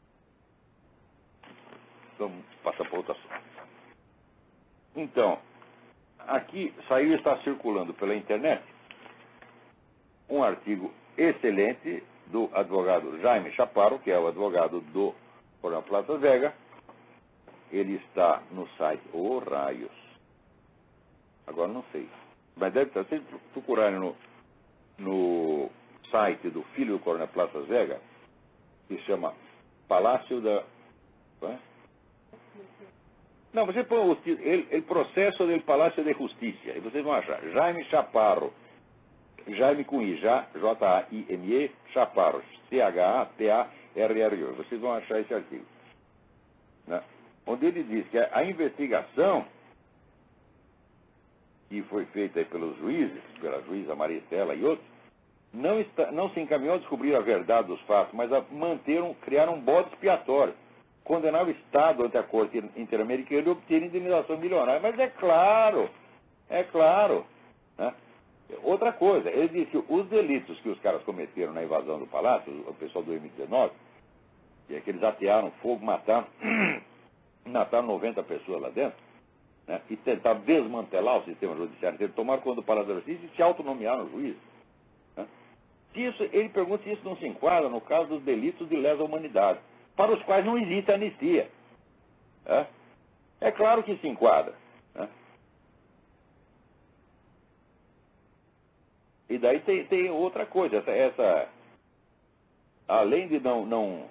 Vamos passar para outra assunto. Então, aqui saiu e está circulando pela internet um artigo excelente do advogado Jaime Chaparro, que é o advogado do Coronel Plaza Vega. Ele está no site O Raios. Agora não sei. Mas deve estar, se procurarem no, no site do filho do Coronel Plaza Vega, que se chama Palácio da... É? Não, você põe o ele, ele processo do Palácio de Justiça, e vocês vão achar. Jaime Chaparro. Jaime com I, J A I M E, Chaparro, C H A P A R R O. Vocês vão achar esse artigo. Né? Onde ele diz que a investigação que foi feita aí pelos juízes, pela juíza Maria Estela e outros, não, está, não se encaminhou a descobrir a verdade dos fatos, mas a manteram, criaram um bode expiatório. Condenar o Estado ante a Corte Interamericana e obter indenização milionária. Mas é claro, é claro. Né? Outra coisa, ele disse que os delitos que os caras cometeram na invasão do Palácio, o pessoal do M dezenove, que é que eles atearam fogo, mataram, mataram noventa pessoas lá dentro, né, e tentar desmantelar o sistema judiciário, eles tomaram conta do Palácio da Justiça e se autonomearam juiz. Né? Se isso, ele pergunta se isso não se enquadra no caso dos delitos de lesa humanidade, para os quais não existe anistia. Né? É claro que se enquadra. Né? E daí tem, tem outra coisa, essa, essa além de não, não,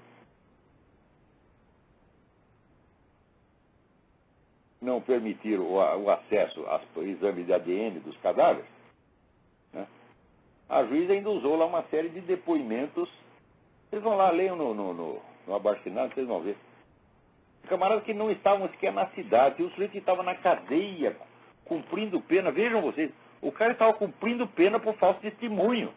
não permitir o, o acesso ao exame de A D N dos cadáveres, né, a juíza ainda usou lá uma série de depoimentos. Vocês vão lá, leiam no, no, no, no abaixo-assinado, vocês vão ver. Camaradas que não estavam sequer na cidade, o sujeito que estava na cadeia, cumprindo pena. Vejam vocês, o cara estava cumprindo pena por falso testemunho.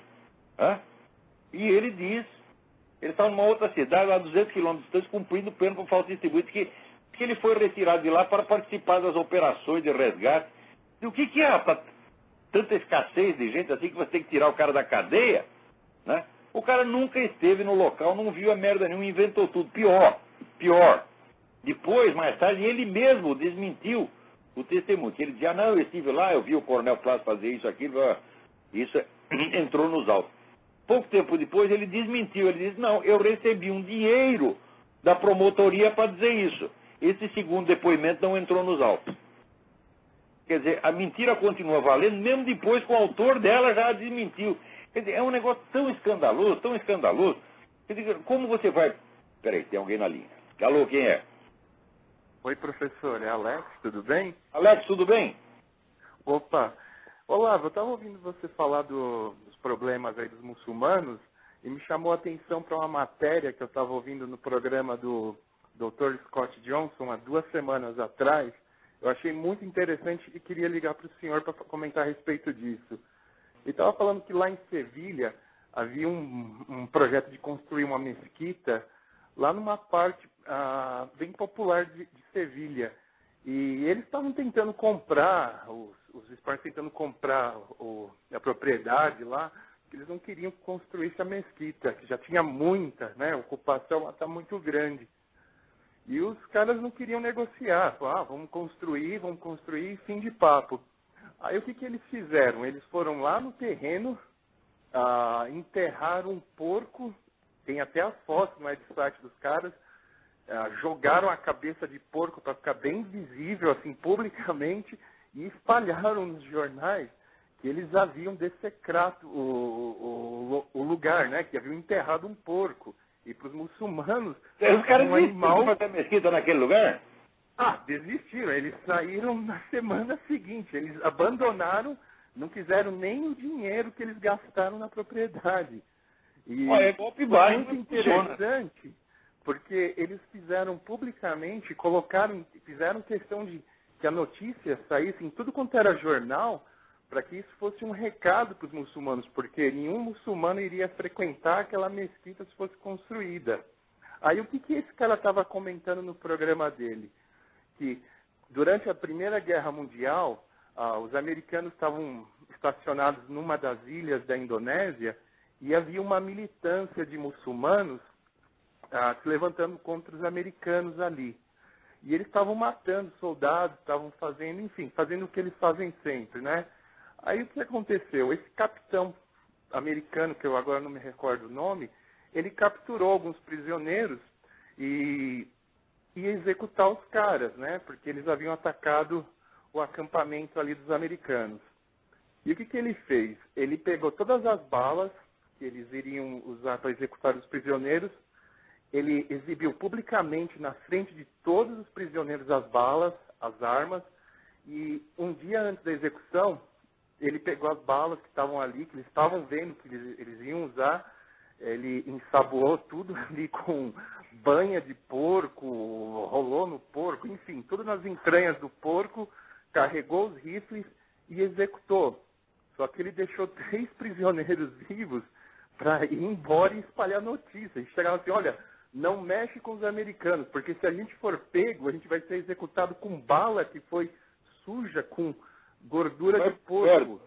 Né? E ele diz, ele estava numa outra cidade, a duzentos quilômetros de distância, cumprindo pena por falso testemunho. Diz que, que ele foi retirado de lá para participar das operações de resgate. E o que, que é, rapaz? Tanta escassez de gente assim que você tem que tirar o cara da cadeia? Né? O cara nunca esteve no local, não viu a merda nenhuma, inventou tudo. Pior, pior. Depois, mais tarde, ele mesmo desmentiu o testemunho. Que ele dizia, não, eu estive lá, eu vi o Coronel Plácido fazer isso, aquilo, isso entrou nos autos. Pouco tempo depois, ele desmentiu. Ele disse, não, eu recebi um dinheiro da promotoria para dizer isso. Esse segundo depoimento não entrou nos autos. Quer dizer, a mentira continua valendo, mesmo depois que o autor dela já a desmentiu. Quer dizer, é um negócio tão escandaloso, tão escandaloso. Quer dizer, como você vai... Peraí, tem alguém na linha. Alô, quem é? Oi, professor, é Alex, tudo bem? Alex, tudo bem? Opa, Olavo, eu estava ouvindo você falar do, dos problemas aí dos muçulmanos e me chamou a atenção para uma matéria que eu estava ouvindo no programa do doutor Scott Johnson há duas semanas atrás. Eu achei muito interessante e queria ligar para o senhor para comentar a respeito disso. Ele estava falando que lá em Sevilha havia um, um projeto de construir uma mesquita lá numa parte ah, bem popular de, de Sevilha. E eles estavam tentando comprar, os, os espanhóis tentando comprar o, a propriedade lá, que eles não queriam construir essa mesquita, que já tinha muita, né? A ocupação está muito grande. E os caras não queriam negociar, falaram, ah, vamos construir, vamos construir, fim de papo. Aí o que, que eles fizeram? Eles foram lá no terreno, ah, enterraram um porco, tem até as fotos no website dos caras, ah, jogaram a cabeça de porco para ficar bem visível, assim, publicamente, e espalharam nos jornais que eles haviam dessecrado o, o, o lugar, né? Que haviam enterrado um porco. E para os muçulmanos, os caras um animal... fazer mesquita naquele lugar? Ah, desistiram. Eles saíram na semana seguinte. Eles abandonaram, não quiseram nem o dinheiro que eles gastaram na propriedade. E Olha, é golpe foi baixo, muito não funciona. interessante, porque eles fizeram publicamente, colocaram, fizeram questão de que a notícia saísse em tudo quanto era jornal, para que isso fosse um recado para os muçulmanos, porque nenhum muçulmano iria frequentar aquela mesquita se fosse construída. Aí o que, que esse cara estava comentando no programa dele? Que durante a Primeira Guerra Mundial, ah, os americanos estavam estacionados numa das ilhas da Indonésia e havia uma militância de muçulmanos ah, se levantando contra os americanos ali. E eles estavam matando soldados, estavam fazendo, enfim, fazendo o que eles fazem sempre, né? Aí o que aconteceu? Esse capitão americano, que eu agora não me recordo o nome, ele capturou alguns prisioneiros e ia executar os caras, né? Porque eles haviam atacado o acampamento ali dos americanos. E o que, que ele fez? Ele pegou todas as balas que eles iriam usar para executar os prisioneiros, ele exibiu publicamente na frente de todos os prisioneiros as balas, as armas, e um dia antes da execução, ele pegou as balas que estavam ali, que eles estavam vendo que eles, eles iam usar, ele ensaboou tudo ali com banha de porco, rolou no porco, enfim, tudo nas entranhas do porco, carregou os rifles e executou. Só que ele deixou três prisioneiros vivos para ir embora e espalhar notícia. E chegaram assim, olha, não mexe com os americanos, porque se a gente for pego, a gente vai ser executado com bala que foi suja, com gordura de porco.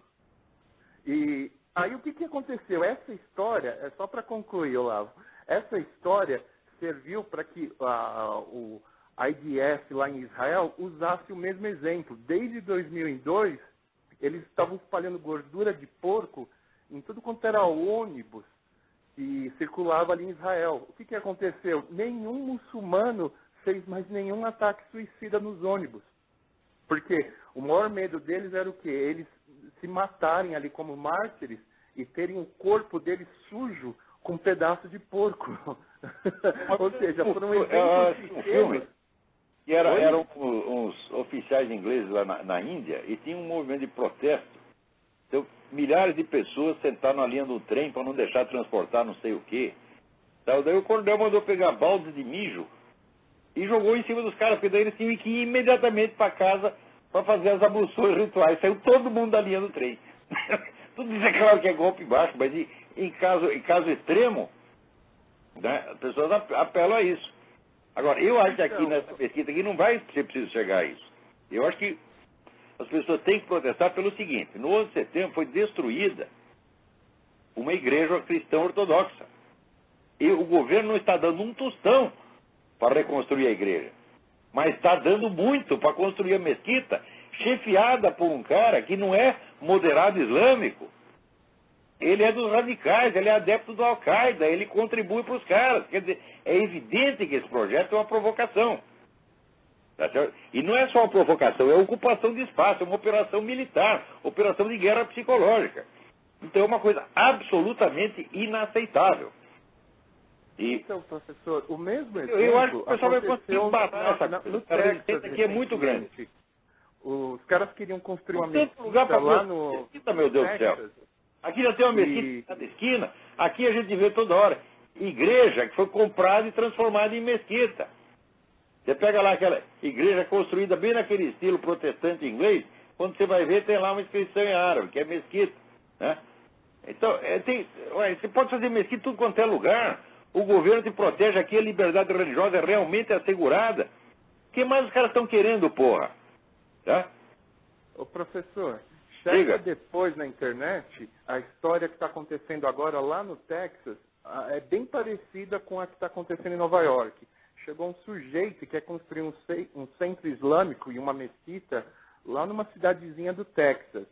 E aí o que, que aconteceu? Essa história, é só para concluir, Olavo, essa história serviu para que a, o, I D F lá em Israel usasse o mesmo exemplo. Desde dois mil e dois, eles estavam espalhando gordura de porco em tudo quanto era ônibus que circulava ali em Israel. O que, que aconteceu? Nenhum muçulmano fez mais nenhum ataque suicida nos ônibus. Porque o maior medo deles era o quê? Eles se matarem ali como mártires e terem o corpo deles sujo com um pedaço de porco. Ou seja, foram exemplos pequenos. E era, eram uns oficiais ingleses lá na, na Índia e tinha um movimento de protesto. Então, milhares de pessoas sentaram na linha do trem para não deixar transportar não sei o quê. Então, daí o coronel mandou pegar baldes de mijo e jogou em cima dos caras, porque daí eles tinham que ir imediatamente para casa para fazer as abluções rituais. Saiu todo mundo da linha do trem. Tudo isso é claro que é golpe baixo, mas em, em, caso, em caso extremo, né, as pessoas apelam a isso. Agora, eu acho que aqui nessa pesquisa aqui não vai ser preciso chegar a isso. Eu acho que as pessoas têm que protestar pelo seguinte: no onze de setembro foi destruída uma igreja cristã ortodoxa. E o governo não está dando um tostão para reconstruir a igreja, mas está dando muito para construir a mesquita, chefiada por um cara que não é moderado islâmico. Ele é dos radicais, ele é adepto do Al-Qaeda, ele contribui para os caras. Quer dizer, é evidente que esse projeto é uma provocação. Tá certo? E não é só uma provocação, é ocupação de espaço, é uma operação militar, operação de guerra psicológica. Então é uma coisa absolutamente inaceitável. E então, professor, o mesmo exemplo eu, eu acho que o pessoal vai conseguir parar essa na, no coisa. A Texas, resistência aqui é muito grande. Os caras queriam construir uma mesquita lugar pra lá no mesquita, meu Deus do céu. Aqui já tem uma mesquita em cada esquina. Aqui a gente vê toda hora igreja que foi comprada e transformada em mesquita. Você pega lá aquela igreja construída bem naquele estilo protestante inglês, quando você vai ver tem lá uma inscrição em árabe, que é mesquita. Né? Então, é, tem, ué, você pode fazer mesquita em tudo quanto é lugar. O governo te protege aqui, a liberdade religiosa é realmente assegurada. O que mais os caras estão querendo, porra? Tá? Ô, professor, chega Diga. depois na internet, a história que está acontecendo agora lá no Texas é bem parecida com a que está acontecendo em Nova York. Chegou um sujeito que quer construir um, um centro islâmico e uma mesquita lá numa cidadezinha do Texas.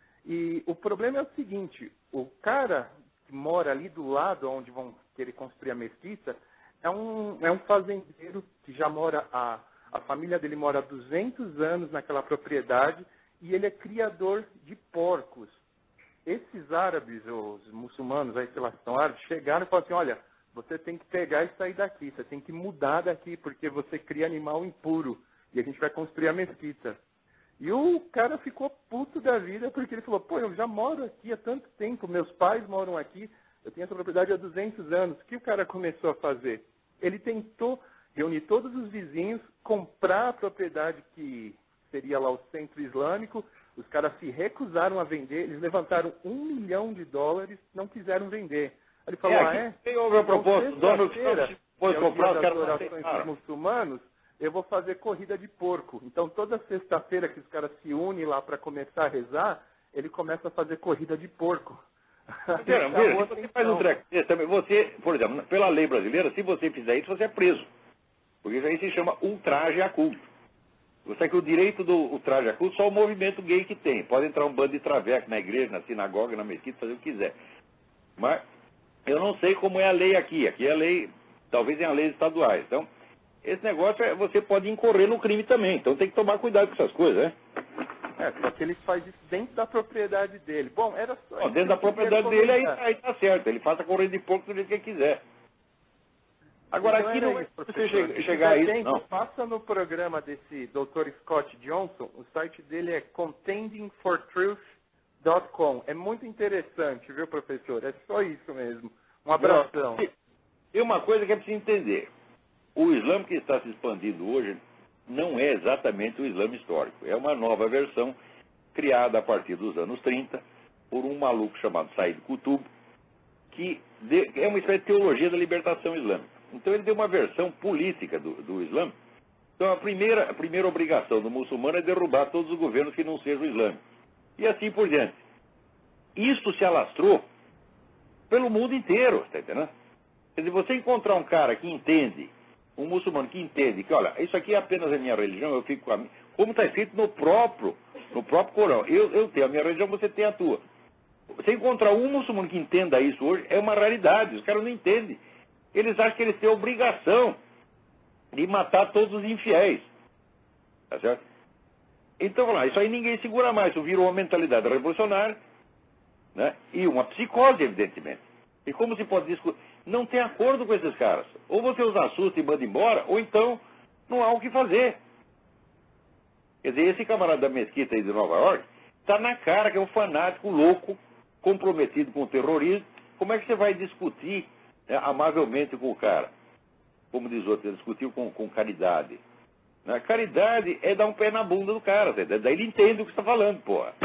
E o problema é o seguinte: o cara que mora ali do lado onde vão querer construir a mesquita é um, é um fazendeiro que já mora, a, a família dele mora há duzentos anos naquela propriedade e ele é criador de porcos. Esses árabes, os muçulmanos, aí, sei lá, são árabes, chegaram e falaram assim: olha, você tem que pegar e sair daqui, você tem que mudar daqui, porque você cria animal impuro, e a gente vai construir a mesquita. E o cara ficou puto da vida, porque ele falou: pô, eu já moro aqui há tanto tempo, meus pais moram aqui, eu tenho essa propriedade há duzentos anos. O que o cara começou a fazer? Ele tentou reunir todos os vizinhos, comprar a propriedade que seria lá o centro islâmico. Os caras se recusaram a vender, eles levantaram um milhão de dólares, não quiseram vender. Ele falou: É, ah, é? quem ouve a proposta, Então, Donald Trump sexta-feira, pode que é o comprar, dia os das caras não orações dos aceitaram. muçulmanos, eu vou fazer corrida de porco. Então, toda sexta-feira que os caras se unem lá para começar a rezar, ele começa a fazer corrida de porco. Veja, veja, se você faz um treco desse também, você, por exemplo, pela lei brasileira, se você fizer isso, você é preso. Porque isso aí se chama ultraje a culto. Você sabe que o direito do ultraje a culto só o movimento gay que tem. Pode entrar um bando de traveco na igreja, na sinagoga, na mesquita, fazer o que quiser. Mas eu não sei como é a lei aqui. Aqui é a lei, talvez tenha leis estaduais. Então, esse negócio, é, você pode incorrer no crime também. Então tem que tomar cuidado com essas coisas, né? É, só que ele faz isso dentro da propriedade dele. Bom, era só Bom, dentro da propriedade dele, aí, aí tá certo. Ele faça correr de porco do jeito que ele quiser. Agora, então aqui não é isso, você chegar, chegar a isso, tempo, não. Passa no programa desse doutor Scott Johnson, o site dele é contending for truth ponto com. É muito interessante, viu, professor? É só isso mesmo. Um abração. E uma coisa que é preciso entender. O Islã que está se expandindo hoje não é exatamente o Islã histórico. É uma nova versão criada a partir dos anos trinta por um maluco chamado Said Qutb, que é uma espécie de teologia da libertação islâmica. Então ele deu uma versão política do, do Islã. Então a primeira, a primeira obrigação do muçulmano é derrubar todos os governos que não sejam islâmicos. E assim por diante. Isto se alastrou pelo mundo inteiro, está entendendo? Quer dizer, você encontrar um cara que entende um muçulmano que entende que, olha, isso aqui é apenas a minha religião, eu fico com a minha, como está escrito no próprio, no próprio Corão. Eu, eu tenho a minha religião, você tem a tua. Você encontrar um muçulmano que entenda isso hoje é uma raridade. Os caras não entendem. Eles acham que eles têm a obrigação de matar todos os infiéis. Tá certo? Então, vamos lá, isso aí ninguém segura mais. Isso virou uma mentalidade revolucionária, né? E uma psicose, evidentemente. E como se pode discutir? Não tem acordo com esses caras. Ou você os assusta e manda embora, ou então não há o que fazer. Quer dizer, esse camarada da mesquita aí de Nova York está na cara que é um fanático louco, comprometido com o terrorismo. Como é que você vai discutir, né, amavelmente com o cara? Como diz outro, ele discutiu com, com caridade. Né? Caridade é dar um pé na bunda do cara, tá? Daí ele entende o que você está falando, porra.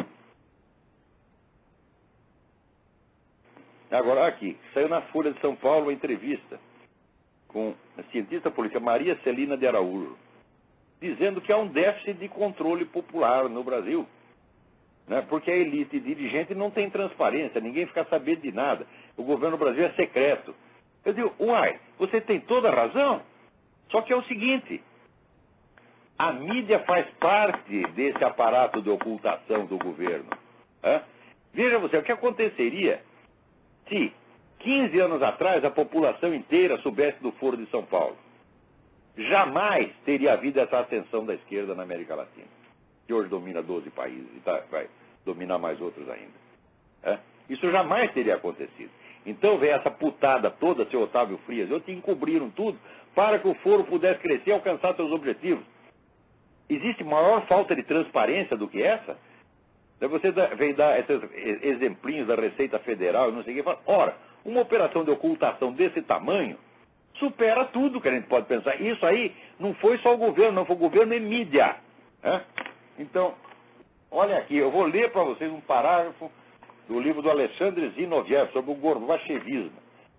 Agora, aqui, saiu na Folha de São Paulo uma entrevista com a cientista política Maria Celina de Araújo, dizendo que há um déficit de controle popular no Brasil, né? Porque a elite dirigente não tem transparência, ninguém fica sabendo de nada. O governo do Brasil é secreto. Eu digo, uai, você tem toda a razão, só que é o seguinte, a mídia faz parte desse aparato de ocultação do governo. Né? Veja você, o que aconteceria se quinze anos atrás a população inteira soubesse do Foro de São Paulo? Jamais teria havido essa ascensão da esquerda na América Latina, que hoje domina doze países e tá, vai dominar mais outros ainda. É? Isso jamais teria acontecido. Então veio essa putada toda, seu Otávio Frias, eu te encobriram tudo para que o Foro pudesse crescer e alcançar seus objetivos. Existe maior falta de transparência do que essa? Você veio dar esses exemplinhos da Receita Federal e não sei o que, fala, ora, uma operação de ocultação desse tamanho supera tudo que a gente pode pensar. Isso aí não foi só o governo, não foi o governo e mídia. Né? Então, olha aqui, eu vou ler para vocês um parágrafo do livro do Alexandre Zinoviev sobre o gorbachevismo.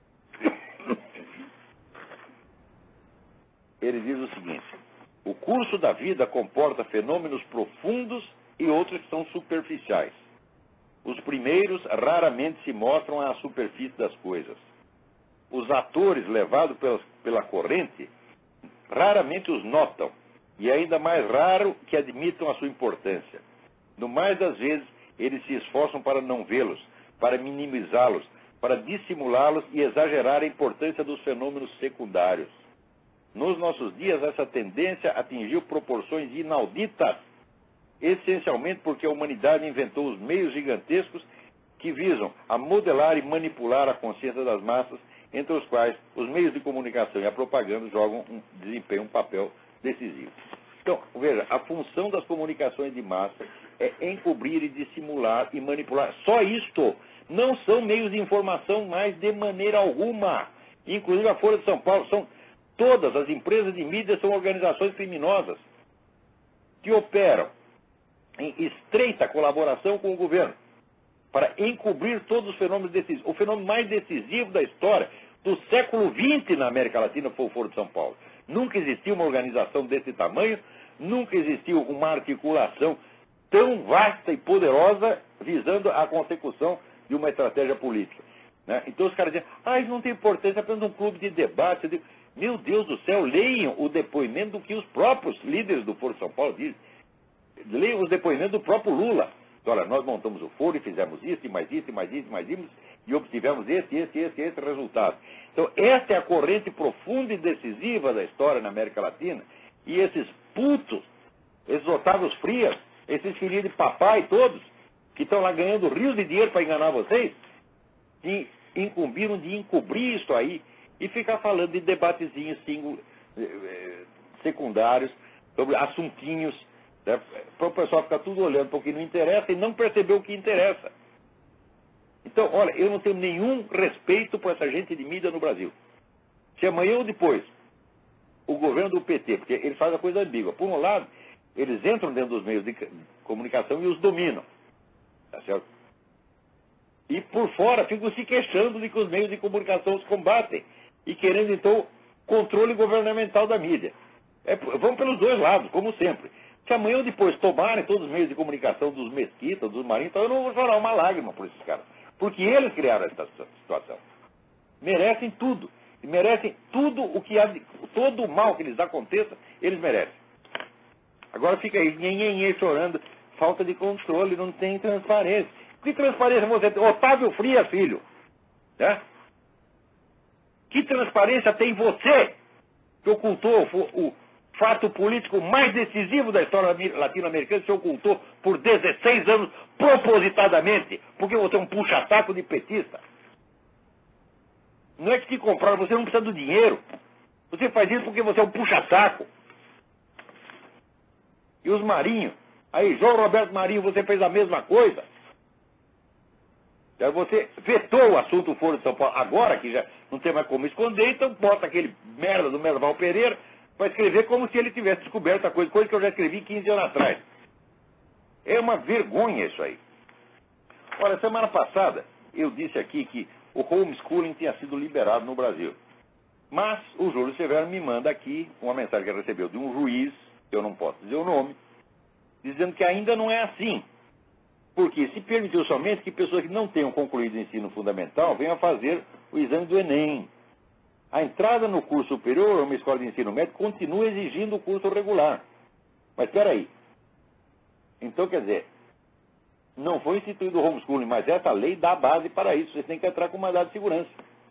Ele diz o seguinte, o curso da vida comporta fenômenos profundos e outros que são superficiais. Os primeiros raramente se mostram à superfície das coisas. Os atores levados pela, pela corrente raramente os notam, e ainda mais raro que admitam a sua importância. No mais das vezes, eles se esforçam para não vê-los, para minimizá-los, para dissimulá-los e exagerar a importância dos fenômenos secundários. Nos nossos dias, essa tendência atingiu proporções inauditas, essencialmente porque a humanidade inventou os meios gigantescos que visam a modelar e manipular a consciência das massas, entre os quais os meios de comunicação e a propaganda jogam um, desempenham um papel decisivo. Então, veja, a função das comunicações de massa é encobrir e dissimular e manipular. Só isto. Não são meios de informação mais de maneira alguma. Inclusive a Folha de São Paulo, são todas as empresas de mídia são organizações criminosas que operam em estreita colaboração com o governo para encobrir todos os fenômenos decisivos. O fenômeno mais decisivo da história do século vinte na América Latina foi o Foro de São Paulo. Nunca existiu uma organização desse tamanho, nunca existiu uma articulação tão vasta e poderosa visando a consecução de uma estratégia política. Né? Então os caras dizem, ah, isso não tem importância, é apenas um clube de debate. Eu digo, meu Deus do céu, leiam o depoimento do que os próprios líderes do Foro de São Paulo dizem. Leiam os depoimentos do próprio Lula. Olha, nós montamos o Foro e fizemos isso, e mais isso, e mais isso, e mais isso, e obtivemos esse, esse, esse, esse resultado. Então, essa é a corrente profunda e decisiva da história na América Latina, e esses putos, esses Otávios Frias, esses filhinhos de papai todos, que estão lá ganhando rios de dinheiro para enganar vocês, que incumbiram de encobrir isso aí e ficar falando de debatezinhos singu, secundários, sobre assuntinhos, né, para o pessoal ficar tudo olhando para o que não interessa e não perceber o que interessa. Então, olha, eu não tenho nenhum respeito por essa gente de mídia no Brasil. Se amanhã ou depois o governo do P T, porque ele faz a coisa ambígua, por um lado, eles entram dentro dos meios de comunicação e os dominam, tá certo? E por fora ficam se queixando de que os meios de comunicação os combatem e querendo, então, controle governamental da mídia. É, vão pelos dois lados, como sempre. Se amanhã ou depois tomarem todos os meios de comunicação dos Mesquitas, dos Marinhos, então eu não vou chorar uma lágrima por esses caras. Porque eles criaram essa situação. Merecem tudo. E merecem tudo o que há de, todo o mal que lhes aconteça, eles merecem. Agora fica aí, nhenhenhê, chorando, falta de controle, não tem transparência. Que transparência você tem? Otávio Frias, filho. Né? Que transparência tem você, que ocultou o, o fato político mais decisivo da história latino-americana, se ocultou por dezesseis anos propositadamente, porque você é um puxa-saco de petista. Não é que te compraram, você não precisa do dinheiro. Você faz isso porque você é um puxa-saco. E os Marinho, aí João Roberto Marinho, você fez a mesma coisa. Você vetou o assunto Foro de São Paulo, agora que já não tem mais como esconder, então bota aquele merda do Merval Pereira para escrever como se ele tivesse descoberto a coisa, coisa que eu já escrevi quinze anos atrás. É uma vergonha isso aí. Olha, semana passada eu disse aqui que o homeschooling tinha sido liberado no Brasil. Mas o Júlio Severo me manda aqui uma mensagem que ele recebeu de um juiz, que eu não posso dizer o nome, dizendo que ainda não é assim. Porque se permitiu somente que pessoas que não tenham concluído o ensino fundamental venham fazer o exame do Enem. A entrada no curso superior, uma escola de ensino médio, continua exigindo o curso regular. Mas espera aí. Então, quer dizer, não foi instituído o homeschooling, mas essa lei dá base para isso. Vocês têm que entrar com mandado de segurança.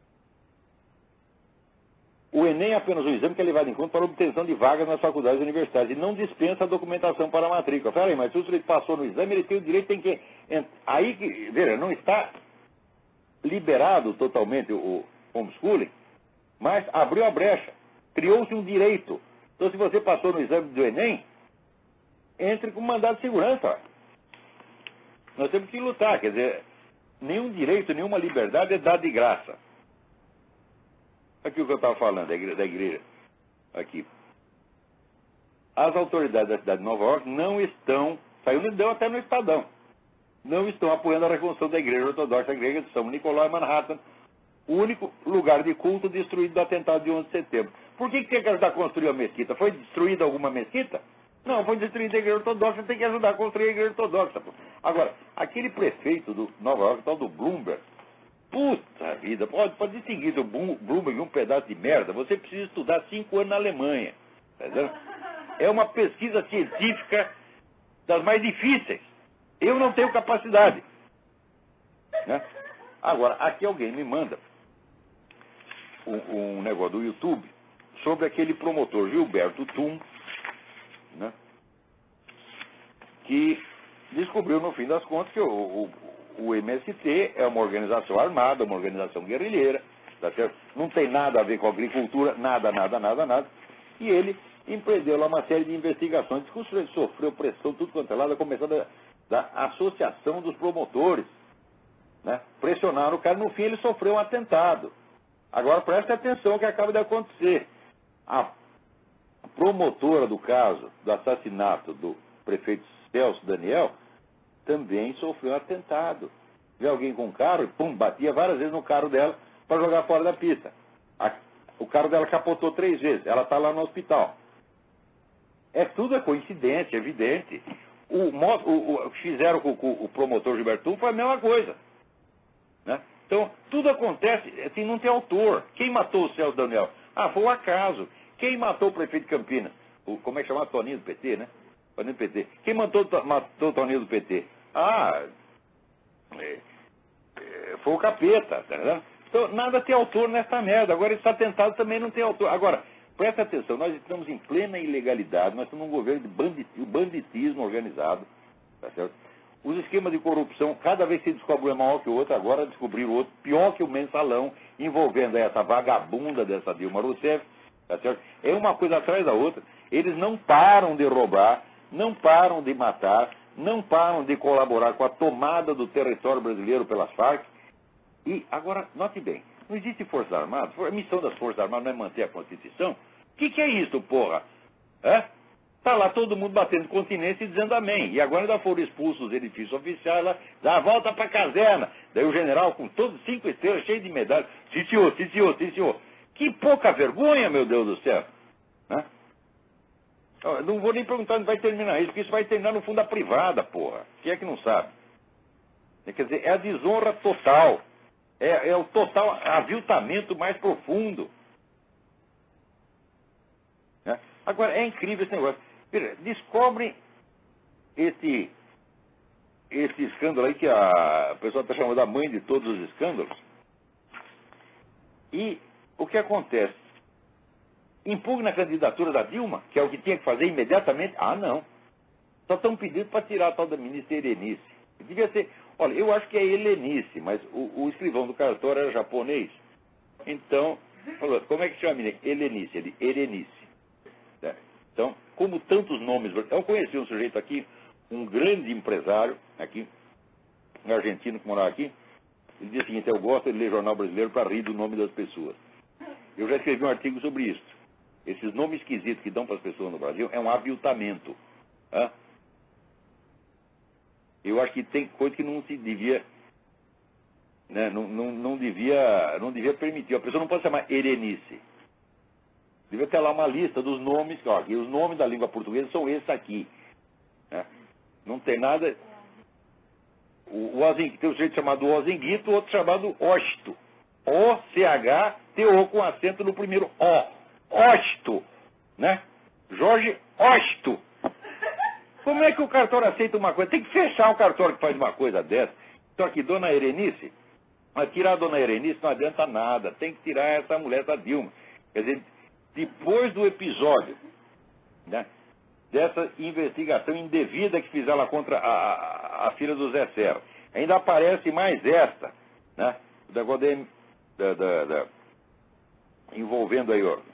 O Enem é apenas um exame que é levado em conta para a obtenção de vagas nas faculdades e universidades e não dispensa a documentação para a matrícula. Peraí, mas se o sujeito passou no exame, ele tem o direito, tem que... Aí, que, veja, não está liberado totalmente o homeschooling, mas abriu a brecha, criou-se um direito. Então, se você passou no exame do Enem, entre com mandado de segurança. Nós temos que lutar, quer dizer, nenhum direito, nenhuma liberdade é dada de graça. Aqui o que eu estava falando, da igreja, da igreja. Aqui. As autoridades da cidade de Nova York não estão, saiu deu até no Estadão, não estão apoiando a reconstrução da igreja ortodoxa, da igreja de São Nicolau em Manhattan, o único lugar de culto destruído do atentado de onze de setembro. Por que, que tem que ajudar a construir a mesquita? Foi destruída alguma mesquita? Não, foi destruída a igreja ortodoxa, tem que ajudar a construir a igreja ortodoxa. Agora, aquele prefeito do Nova York, tal do Bloomberg, puta vida, pode, pode seguir o Bloomberg um pedaço de merda, você precisa estudar cinco anos na Alemanha. Entendeu? É uma pesquisa científica das mais difíceis. Eu não tenho capacidade. Né? Agora, aqui alguém me manda um, um negócio do YouTube sobre aquele promotor Gilberto Tum, né, que descobriu no fim das contas que o, o, o M S T é uma organização armada, uma organização guerrilheira, tá certo? Não tem nada a ver com agricultura, nada, nada, nada, nada. E ele empreendeu lá uma série de investigações, ele sofreu pressão, tudo quanto é lado, começando da, da associação dos promotores. Né? Pressionaram o cara, no fim ele sofreu um atentado. Agora preste atenção ao que acaba de acontecer. A promotora do caso do assassinato do prefeito Celso Daniel também sofreu um atentado. Viu alguém com um carro e pum, batia várias vezes no carro dela para jogar fora da pista. A, o carro dela capotou três vezes, ela está lá no hospital. É tudo é coincidência, evidente. O, o, o que fizeram com, com o promotor Gilberto foi a mesma coisa. Né? Então, tudo acontece, assim, não tem autor. Quem matou o Celso Daniel? Ah, foi um acaso. Quem matou o prefeito de Campinas? O, como é que chama? Toninho do P T, né? Toninho do P T. Quem matou, matou o Toninho do P T? Ah, é, é, foi o capeta, tá vendo? Então, nada tem autor nessa merda. Agora, esse atentado também não tem autor. Agora, presta atenção, nós estamos em plena ilegalidade, nós estamos num governo de banditismo, banditismo organizado, tá certo? Os esquemas de corrupção, cada vez se descobre um maior que o outro, agora descobriram outro, pior que o mensalão, envolvendo essa vagabunda dessa Dilma Rousseff, tá certo? É uma coisa atrás da outra. Eles não param de roubar, não param de matar, não param de colaborar com a tomada do território brasileiro pelas Farc. E, agora, note bem, não existe Forças Armadas, a missão das Forças Armadas não é manter a Constituição. O que, que é isso, porra? É? Tá lá todo mundo batendo continência e dizendo amém. E agora ainda foram expulsos os edifícios oficiais lá, dá a volta pra caserna. Daí o general com todos cinco estrelas, cheio de medalhas. Sim, senhor, sim, senhor, sim, senhor. Que pouca vergonha, meu Deus do céu. Né? Não vou nem perguntar onde vai terminar isso, porque isso vai terminar no fundo da privada, porra. Quem é que não sabe? Quer dizer, é a desonra total. É, é o total aviltamento mais profundo. Agora, é incrível esse negócio. Veja, descobrem esse, esse escândalo aí que a, a pessoa está chamando da mãe de todos os escândalos. E o que acontece? Impugna a candidatura da Dilma, que é o que tinha que fazer imediatamente. Ah, não. Só estão pedindo para tirar a tal da ministra Helenice. Devia ser... Olha, eu acho que é Helenice, mas o, o escrivão do cartório era japonês. Então, falou, como é que chama a menina? Helenice, ele, Helenice. É. Então, como tantos nomes... Eu conheci um sujeito aqui, um grande empresário, aqui, um argentino que morava aqui. Ele disse o seguinte, eu gosto de ler jornal brasileiro para rir do nome das pessoas. Eu já escrevi um artigo sobre isso. Esses nomes esquisitos que dão para as pessoas no Brasil é um aviltamento. Tá? Eu acho que tem coisa que não se devia, né, não, não, não, devia, não devia permitir. A pessoa não pode chamar Helenice. Devia ter lá uma lista dos nomes, ó, e os nomes da língua portuguesa são esses aqui. Né? Não tem nada... O, o Ozinguito, tem um sujeito chamado Ozinguito, outro chamado Osto. O C H T O com acento no primeiro O. Osto, né? Jorge Osto. Como é que o cartório aceita uma coisa? Tem que fechar o cartório que faz uma coisa dessa. Só que dona Helenice, mas tirar a dona Helenice não adianta nada. Tem que tirar essa mulher da Dilma. Quer dizer, depois do episódio, né, dessa investigação indevida que fizeram contra a, a, a filha do Zé Serra, ainda aparece mais esta, né? O negócio da, da, da, envolvendo aí, ó.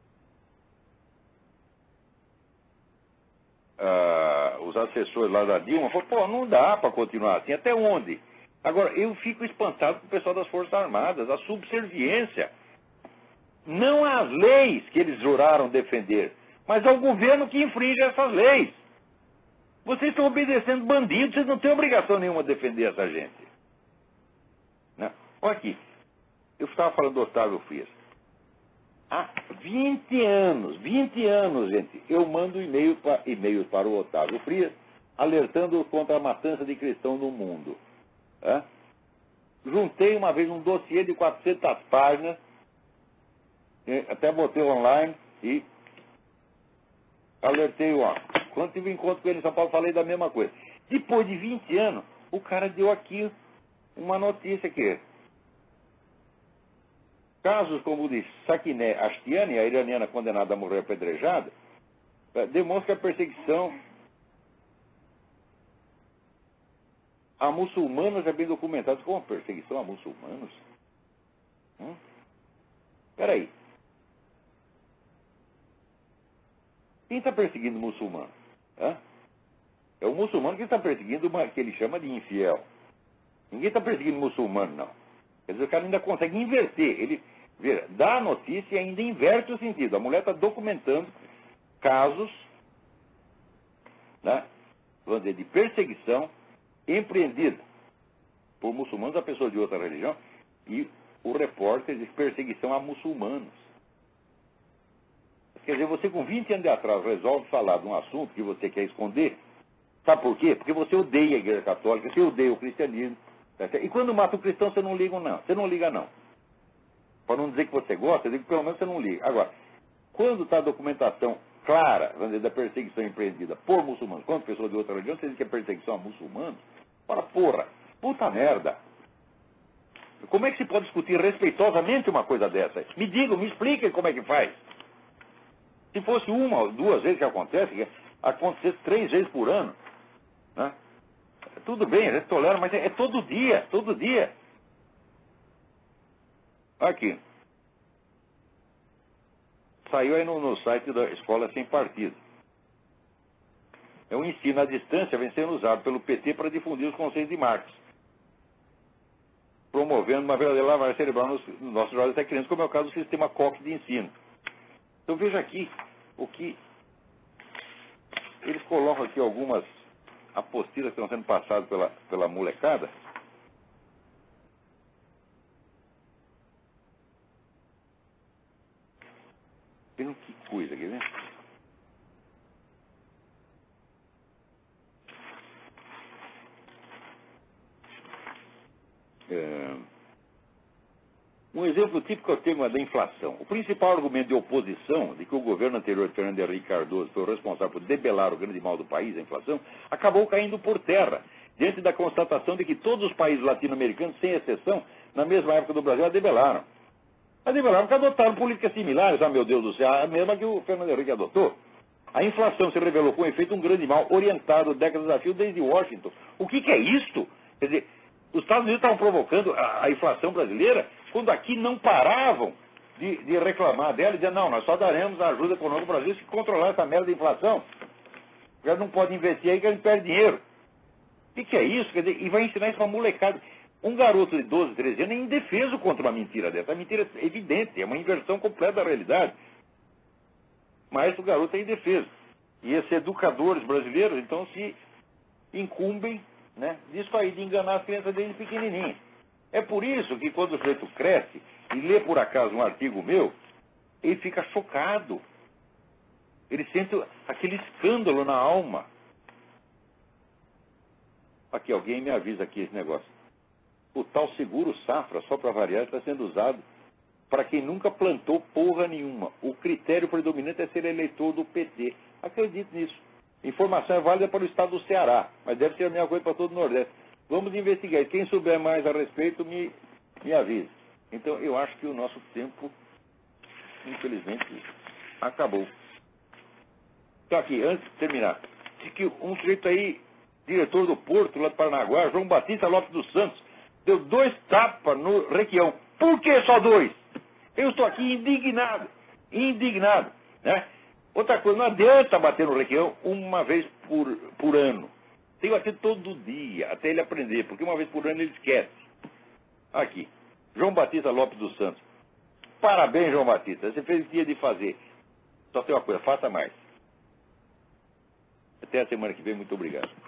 Ah, os assessores lá da Dilma falaram, pô, não dá para continuar assim, até onde? Agora, eu fico espantado com o pessoal das Forças Armadas, a subserviência. Não às leis que eles juraram defender, mas ao governo que infringe essas leis. Vocês estão obedecendo bandidos, vocês não têm obrigação nenhuma de defender essa gente. Né? Olha aqui, eu estava falando do Otávio Frias. Há vinte anos, vinte anos, gente, eu mando e-mail pra, e-mails para o Otávio Frias, alertando contra a matança de cristãos no mundo. Tá? Juntei uma vez um dossiê de quatrocentas páginas, até botei online e alertei o homem. Quando tive encontro com ele em São Paulo, falei da mesma coisa. Depois de vinte anos, o cara deu aqui uma notícia que casos como o de Sakineh Ashtiani, a iraniana condenada a morrer apedrejada, demonstra que a perseguição a muçulmanos é bem documentada. Como perseguição a muçulmanos? Hum? Peraí. Quem está perseguindo o muçulmano? Hã? É o muçulmano que está perseguindo uma que ele chama de infiel. Ninguém está perseguindo muçulmano, não. Quer dizer, o cara ainda consegue inverter. Ele vê, dá a notícia e ainda inverte o sentido. A mulher está documentando casos, né, vamos dizer, de perseguição empreendida por muçulmanos a pessoas de outra religião e o repórter de perseguição a muçulmanos. Quer dizer, você com vinte anos de atraso resolve falar de um assunto que você quer esconder. Sabe por quê? Porque você odeia a Igreja Católica, você odeia o cristianismo. E quando mata o cristão, você não liga não. Você não liga não. Para não dizer que você gosta, eu digo que pelo menos você não liga. Agora, quando está a documentação clara, vamos dizer, da perseguição empreendida por muçulmanos contra pessoas de outra religião, você diz que é perseguição a muçulmanos? Fala, porra, puta merda. Como é que se pode discutir respeitosamente uma coisa dessa? Me digam, me expliquem como é que faz. Se fosse uma ou duas vezes que acontece, que acontecesse três vezes por ano, né? Tudo bem, a gente tolera, mas é, é todo dia, todo dia. Aqui. Saiu aí no, no site da Escola Sem Partido. É um ensino à distância vem sendo usado pelo P T para difundir os conceitos de Marx, promovendo uma verdadeira lavagem cerebral nos, nos nossos jovens até crianças, como é o caso do sistema Cox de ensino. Então veja aqui o que eles colocam aqui algumas apostilas que estão sendo passadas pela, pela molecada. Vejam que coisa aqui, né? É... Um exemplo típico é o tema da inflação. O principal argumento de oposição de que o governo anterior de Fernando Henrique Cardoso foi o responsável por debelar o grande mal do país, a inflação, acabou caindo por terra, diante da constatação de que todos os países latino-americanos, sem exceção, na mesma época do Brasil, a debelaram. A debelaram porque adotaram políticas similares, ah, meu Deus do céu, a mesma que o Fernando Henrique adotou. A inflação se revelou com efeito um grande mal orientado décadas a fio desde Washington. O que, que é isto? Quer dizer, os Estados Unidos estavam provocando a, a inflação brasileira quando aqui não paravam de, de reclamar dela e dizer, não, nós só daremos a ajuda econômica ao Brasil se controlar essa merda da inflação. Já não pode investir aí que a gente perde dinheiro. O que, que é isso? Quer dizer, e vai ensinar isso para molecada. Um garoto de doze, treze anos é indefeso contra uma mentira dessa. A mentira é evidente, é uma inversão completa da realidade. Mas o garoto é indefeso. E esses educadores brasileiros, então, se incumbem, né, disso aí, de enganar as crianças desde pequenininhas. É por isso que quando o sujeito cresce e lê por acaso um artigo meu, ele fica chocado. Ele sente aquele escândalo na alma. Aqui, alguém me avisa aqui esse negócio. O tal seguro safra, só para variar, está sendo usado para quem nunca plantou porra nenhuma. O critério predominante é ser eleitor do P T. Acredito nisso. Informação é válida para o estado do Ceará, mas deve ser a mesma coisa para todo o Nordeste. Vamos investigar. Quem souber mais a respeito, me, me avise. Então, eu acho que o nosso tempo, infelizmente, acabou. Então, aqui, antes de terminar, diz que um sujeito aí, diretor do Porto, lá de Paranaguá, João Batista Lopes dos Santos, deu dois tapas no Requião. Por que só dois? Eu estou aqui indignado. Indignado. Né? Outra coisa, não adianta bater no Requião uma vez por, por ano. Tem que bater todo dia, até ele aprender, porque uma vez por ano ele esquece. Aqui, João Batista Lopes dos Santos. Parabéns, João Batista. Você fez o que tinha de fazer. Só tem uma coisa, faça mais. Até a semana que vem, muito obrigado.